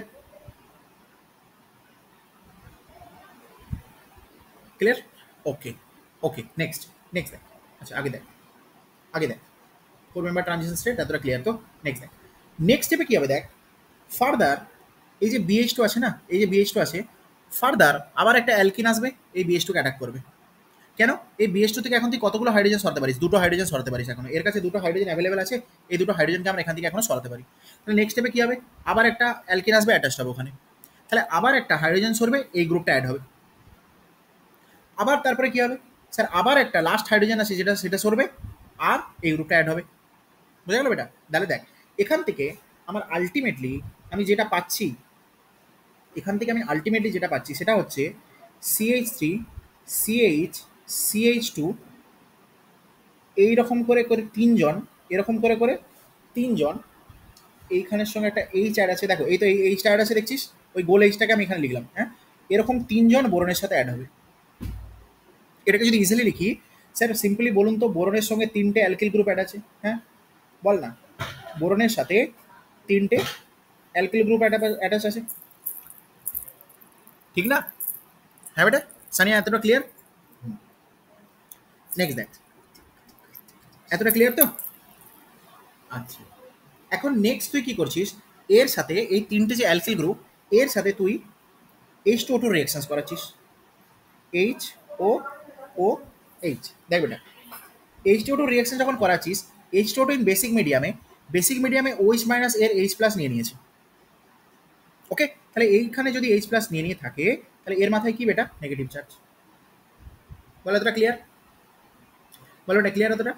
Speaker 1: clear? Okay okay next, next দেখ, আচ্ছা আগে দেখ, আগে দেখ ফোর মেম্বার ট্রানজিশন স্টেট এতটা ক্লিয়ার তো? নেক্সট দেখ, নেক্সট স্টেপে কী হবে দেখ, ফার্দার এই যে বিএইচ টু আছে না, এই যে বিএইচ টু আছে, ফার্দার আবার একটা অ্যালকিন আসবে, এই বিএইচ টুকে অ্যাটাক করবে। কেন? এই বিএইচ টু থেকে এখন তুই কতগুলো হাইড্রোজেন সরাতে পারিস, দুটো হাইড্রোজেন সরাতে পারিস, এখন এর কাছে দুটো হাইড্রোজেন অ্যাভেলেবেল আছে, এই দুটো হাইড্রোজেনকে আমরা এখান থেকে এখনো সরাতে পারি। তাহলে নেক্সট স্টেপে কী হবে, আবার একটা অ্যালকিন আসবে, অ্যাটাচ হবে ওখানে, তাহলে আবার একটা হাইড্রোজেন সরবে, এই গ্রুপটা অ্যাড হবে, আবার তারপরে কী হবে স্যার, আবার একটা লাস্ট হাইড্রোজেন আছে যেটা সেটা সরবে, আর এই গ্রুপটা অ্যাড হবে, বোঝা গেল বেটা? তাহলে দেখ এখান থেকে আমার আলটিমেটলি আমি যেটা পাচ্ছি, এখান থেকে আমি আলটিমেটলি যেটা পাচ্ছি সেটা হচ্ছে C H three C H C H two এই রকম করে করে তিনজন, এরকম করে করে তিনজন এইখানের সঙ্গে একটা এইচ অ্যাড আছে, দেখো এই তো এই এইচটা অ্যাড আছে দেখছিস, ওই গোল এইচটাকে আমি এখানে লিখলাম, হ্যাঁ, এরকম তিনজন বোরনের সাথে অ্যাড হবে। এটাকে যদি ইজিলি লিখি, স্যার সিম্পলি বলুন তো বোরনের সঙ্গে তিনটে অ্যালকিল গ্রুপ অ্যাড আছে, হ্যাঁ বল না, বোরনের সাথে তিনটে অ্যালকিল গ্রুপ অ্যাটাচ আছে, ঠিক না? হ্যাঁ বেটা সানিয়া, এতটা ক্লিয়ার? নেক্সট দেখ, এতটা ক্লিয়ার তো? আচ্ছা, এখন নেক্সট তুই কি করছিস, এর সাথে এই তিনটে যে অ্যালকিল গ্রুপ, এর সাথে তুই H two O two reactions করাচ্ছিস, এইচ ও ও এইচ, দেখ বেটা H two O two reaction যখন করাচ্ছিস, H two O two in basic মিডিয়ামে, বেসিক মিডিয়ামে ওইচ মাইনাস এর এইচ প্লাস নিয়ে নিয়েছে, ওকে, তাহলে এইখানে যদি এইচ প্লাস নিয়ে নিয়ে থাকে, তাহলে এর মাথায় কি বেটা, নেগেটিভ চার্জ। বলো এতটা ক্লিয়ার? বলো এটা ক্লিয়ার এতটা?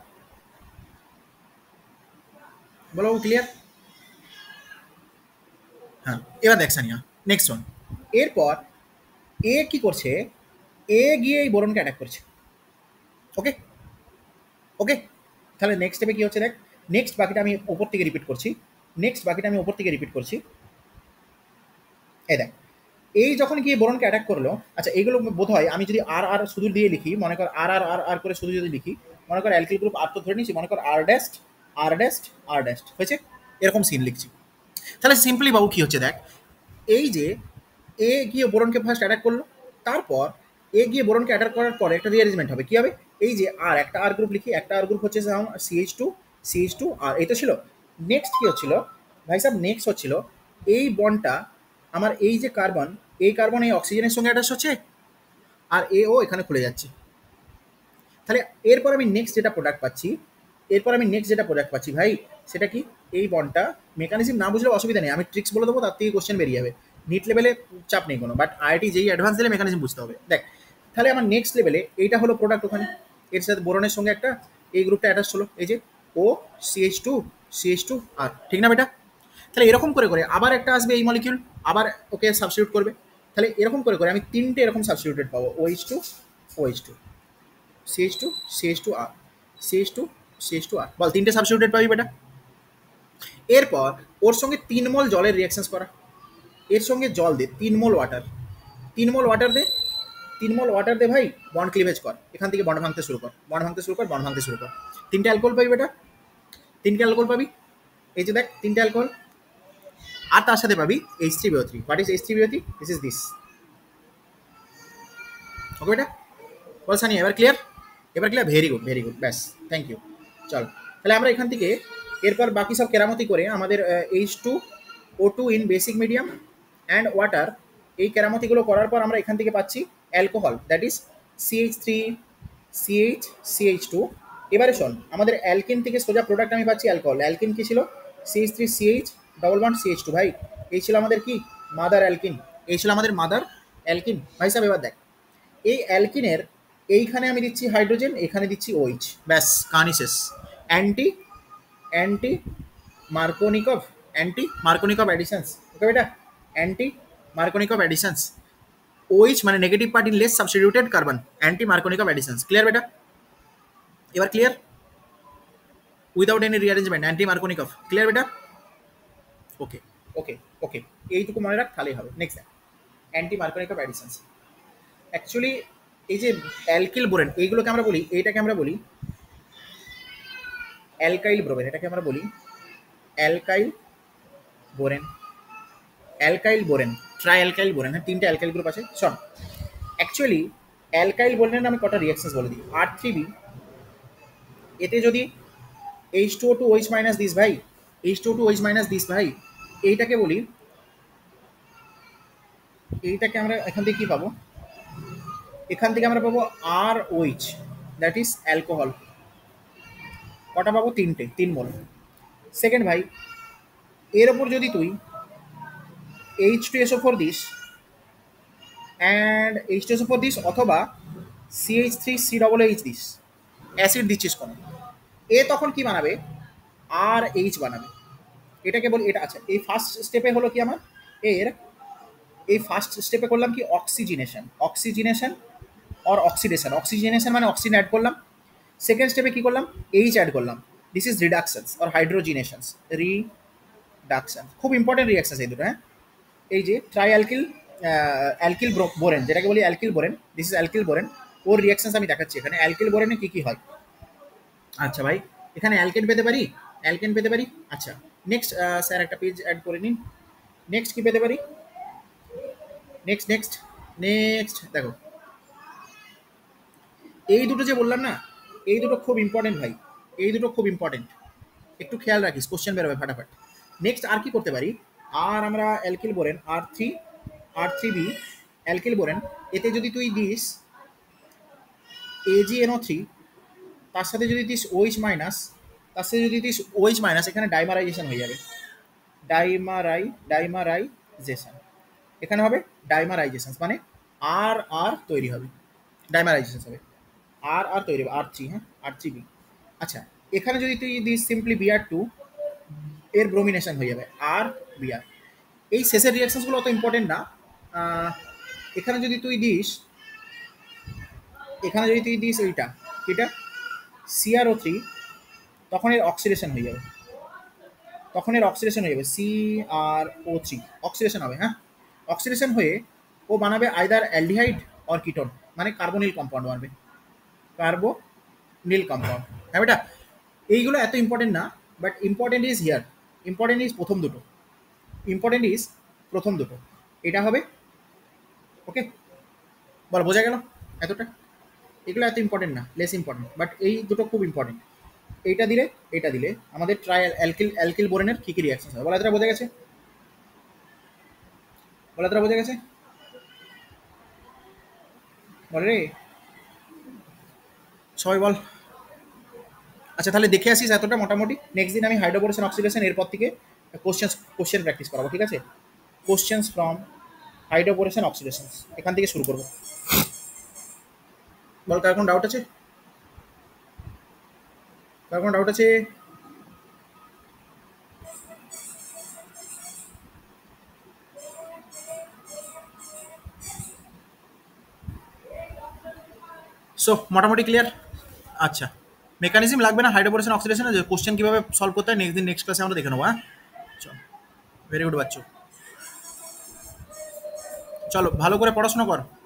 Speaker 1: বলো ক্লিয়ার? হ্যাঁ, এবার দেখ সানিয়া, নেক্সট ওয়ান, এরপর এ কি করছে, এ গিয়ে এই বোরনকে অ্যাটাক করছে, ওকে ওকে, তাহলে নেক্সট স্টেপে কি হচ্ছে দেখ, নেক্সট বাকিটা আমি ওপর থেকে রিপিট করছি, নেক্সট বাকিটা আমি ওপর থেকে রিপিট করছি, এই দেখ এই যখন গিয়ে বোরনকে অ্যাটাক করলো, আচ্ছা এইগুলো বোধ হয় আমি যদি আর আর শুধু দিয়ে লিখি, মনে কর আর আর আর আর করে শুধু যদি লিখি, মনে কর অ্যালকিল গ্রুপ আর তো ধরে নিচ্ছি, মনে কর আর ড্যাস্ট আর ড্যাস্ট আর ড্যাস্ট হয়েছে, এরকম সিন লিখছি। তাহলে সিম্পলি বাবু কি হচ্ছে দেখ, এই যে এ গিয়ে বোরনকে ফার্স্ট অ্যাটাক করলো, তারপর এ গিয়ে বোরনকে অ্যাটাক করার পরে একটা রিঅ্যারেঞ্জমেন্ট হবে, কি হবে, এই যে আর একটা আর গ্রুপ লিখি, একটা আর গ্রুপ হচ্ছে CH two CH two R এই তো ছিল। নেক্সট কি হচ্ছিল ভাই সাহেব, নেক্সট হচ্ছিল এই বন্ডটা আমার, এই যে কার্বন, এই কার্বন এই অক্সিজেনের সঙ্গে অ্যাটাচ হচ্ছে, আর এ ও এখানে খুলে যাচ্ছে। তাহলে এরপর আমি নেক্সট যেটা প্রোডাক্ট পাচ্ছি, এরপর আমি নেক্সট যেটা প্রোডাক্ট পাচ্ছি ভাই, সেটা কি, এই বন্ডটা, মেকানিজম না বুঝলে অসুবিধা নেই, আমি ট্রিক্স বলে দেবো, তার থেকে কোশ্চেন বেরিয়ে যাবে, নিট লেভেলে চাপ নেই কোনো, বাট আইআইটি যেই অ্যাডভান্স দিলে মেকানিজম বুঝতে হবে। দেখ তাহলে আমার নেক্সট লেভেলে এইটা হলো প্রোডাক্ট, ওখানে এর সাথে বোরনের সঙ্গে একটা এই গ্রুপটা অ্যাটাচ হলো, এই যে O CH two CH two R, ঠিক না বেটা? তাহলে এরকম করে করে আবার একটা আসবে এই মলিকিউল, আবার ওকে সাবস্টিটিউট করবে, তাহলে এরকম করে করে আমি তিনটে এরকম সাবস্টিটিউটেড পাবো, OH two OH two CH two CH two R CH two CH two R, বল তিনটে সাবস্টিটিউটেড পাবি বেটা। এরপর ওর সঙ্গে তিন মোল জলের রিয়াকশনস করা, এর সঙ্গে জল দে, তিন মোল ওয়াটার, তিন মোল ওয়াটার দে, তিন মোল ওয়াটার দে ভাই, বন্ড ক্লিভেজ কর, এখান থেকে বন্ড ভাঙতে শুরু কর, বন্ড ভাঙতে শুরু কর, বন্ড ভাঙতে শুরু কর, তিনটে অ্যালকোহল পাবি বেটা, তিনটে অ্যালকোহল পাবি, এই যে দেখ তিনটে অ্যালকোহল, আর তার সাথে পাবি H three BO three. What is H three BO three? This is this, okay বেটা? বল সানি এবার ক্লিয়ার? এবার clear, very good very good, ব্যাস থ্যাংক ইউ। চল তাহলে আমরা এখান থেকে এরপর বাকি সব কেরামতি করে আমাদের H two O two in basic medium and water, এই কেরামতিগুলো করার পর আমরা এখান থেকে পাচ্ছি alcohol, that is CH three CH CH two. এবারে শোন, আমাদের অ্যালকিন থেকে সোজা প্রোডাক্ট আমি পাচ্ছি অ্যালকোহল, অ্যালকিন কি ছিল, CH three CH double one CH two, ভাই এই ছিল আমাদের কি, মাদার অ্যালকিন, এই ছিল আমাদের মাদার অ্যালকিন। ভাই সাহেব এবার দেখ, এই অ্যালকিনের এইখানে আমি দিচ্ছি হাইড্রোজেন, এখানে দিচ্ছি ওইচ, ব্যাস কাহানি শেষ। Anti anti Markovnikov, anti Markovnikov additions, okay বেটা, অ্যান্টি মার্কোনিকভ অ্যাডিশনস, ওইচ মানে negative part in less substituted carbon, anti Markovnikov additions, clear বেটা? এবার clear, without any rearrangement, anti Markovnikov, clear বেটা? ওকে ওকে ওকে, এইটুকু মনে রাখ তাহলেই হবে। Next anti Markovnikov additions, actually এই যে অ্যালকিল বোরেন, এইগুলোকে আমরা বলি, এইটাকে আমরা বলি অ্যালকাইল ব্রোমেন, এটাকে আমরা বলি alkyl borane, alkyl borane, trialkyl borane, হ্যাঁ তিনটে অ্যালকাইল গ্রুপ আছে। শোন অ্যাকচুয়ালি অ্যালকাইল বোরেনের আমি কটা রিয়াকশনস বলে দিই, আর থ্রি বি, এতে যদি H two O two OH minus দিস ভাই, H two O two OH minus দিস ভাই, এইটাকে বলি, এইটাকে আমরা এখান থেকে কী পাবো, এখান থেকে আমরা পাবো R OH, that is alcohol, কটা পাবো, তিনটে, তিন মোল। সেকেন্ড ভাই, এর ওপর যদি তুই H two S O four দিস and H two S O four দিস, অথবা CH three C double H দিস, অ্যাসিড দিচ্ছিস কোনো, এ তখন কি বানাবে, আর এইচ বানাবে, এটাকে বলি এটা। আচ্ছা এই ফার্স্ট স্টেপে হলো কি আমার, এর এই ফার্স্ট স্টেপে করলাম কি, অক্সিজিনেশন, অক্সিজিনেশন অর অক্সিডেশন, অক্সিজিনেশন মানে অক্সিজেন অ্যাড করলাম, সেকেন্ড স্টেপে কি করলাম, এইচ অ্যাড করলাম। This is reductions or hydrogenations, reduction, খুব ইম্পর্টেন্ট রিয়াকশন এই দুটো। হ্যাঁ, এই যে ট্রাই অ্যালকিল অ্যালকিল বোরেন, যেটাকে বলি alkyl borane, this is alkyl borane, ওর রিয়াকশনস আমি দেখাচ্ছি এখানে। অ্যালকিল বোরেনে কি কি হয়? আচ্ছা ভাই, এখানে অ্যালকেন পেতে পারি, অ্যালকেন পেতে পারি। আচ্ছা, নেক্সট স্যার একটা পেজ অ্যাড করে নিন। নেক্সট কি পেতে পারি? নেক্সট নেক্সট নেক্সট দেখো, এই দুটো যে বললাম না, এই দুটো খুব ইম্পর্টেন্ট ভাই, এই দুটো খুব ইম্পর্টেন্ট, একটু খেয়াল রাখিস, কোশ্চেন বেরোবে ফাটাফাট। নেক্সট আর কি করতে পারি? আর আমরা alkyl borane R three, R three B alkyl borane, এতে যদি তুই দিস এজিএনও থ্রি, তার সাথে যদি দিস ওইচ মাইনাস, তার সাথে যদি দিস ওইচ মাইনাস, এখানে ডাইমারাইজেশন হয়ে যাবে। ডাইমারাই ডাইমারাইজেশন এখানে হবে ডাইমারাইজেশন, মানে আর আর তৈরি হবে, ডাইমারাইজেশন হবে, আর আর তৈরি হবে, আর থ্রি, হ্যাঁ আর থ্রি বি। আচ্ছা, এখানে যদি তুই দিস সিম্পলি বিআর টু, এর ব্রোমিনেশন হয়ে যাবে আর বিআর। এই শেষের রিয়াকশনসগুলো অত ইম্পর্টেন্ট না। আহ, এখানে যদি তুই দিস, এখানে যদি তুই দিস এইটা, এটা সিআরও থ্রি, তখন এর অক্সিডেশন হয়ে যাবে, তখন এর অক্সিডেশন হয়ে যাবে, C R O three oxidation হবে। হ্যাঁ, অক্সিডেশন হয়ে ও বানাবে আইদার অ্যালডিহাইড অর কিটোন, মানে কার্বনিল কম্পাউন্ড বানাবে, কার্বোনিল কম্পাউন্ড। হ্যাঁ বেটা, এইগুলো এত ইম্পর্টেন্ট না, but important is here, important is প্রথম দুটো, ইম্পর্টেন্ট ইজ প্রথম দুটো, এটা হবে। ওকে, বল বোঝা গেল এতটা? এগুলো এত ইম্পর্টেন্ট না, লেস ইম্পর্টেন্ট, বাট এই দুটো খুব ইম্পর্টেন্ট। এইটা দিলে, এটা দিলে আমাদের ট্রায়াল অ্যালকিল অ্যালকিল বোরেনের কী কী রিয়াকশন হবে, বলা এতটা বোঝা গেছে? বলা এতটা বোঝা গেছে? বল রে সবাই বল। আচ্ছা, তাহলে দেখে আসিস এতটা মোটামুটি। নেক্সট দিন আমি হাইড্রোবোরেশন অক্সিডেশন, এরপর থেকে কোশ্চেন কোশ্চেন প্র্যাকটিস করাবো, ঠিক আছে? কোশ্চেন্স ফ্রম হাইড্রোবোরেশন অক্সিডেশন এখান থেকে শুরু করবো। বল, কার কোনো ডাউট আছে? কার কোনো ডাউট আছে? সো মোটামুটি ক্লিয়ার। আচ্ছা, মেকানিজম লাগবে না হাইড্রোবোরেশন অক্সিডেশনে, যে কোশ্চেন কীভাবে সলভ করতে হয় নেক্সট দিন নেক্সট ক্লাসে আমরা দেখে নেবো। হ্যাঁ চল, ভেরি গুড বাচ্চো, চলো ভালো করে পড়াশোনা কর।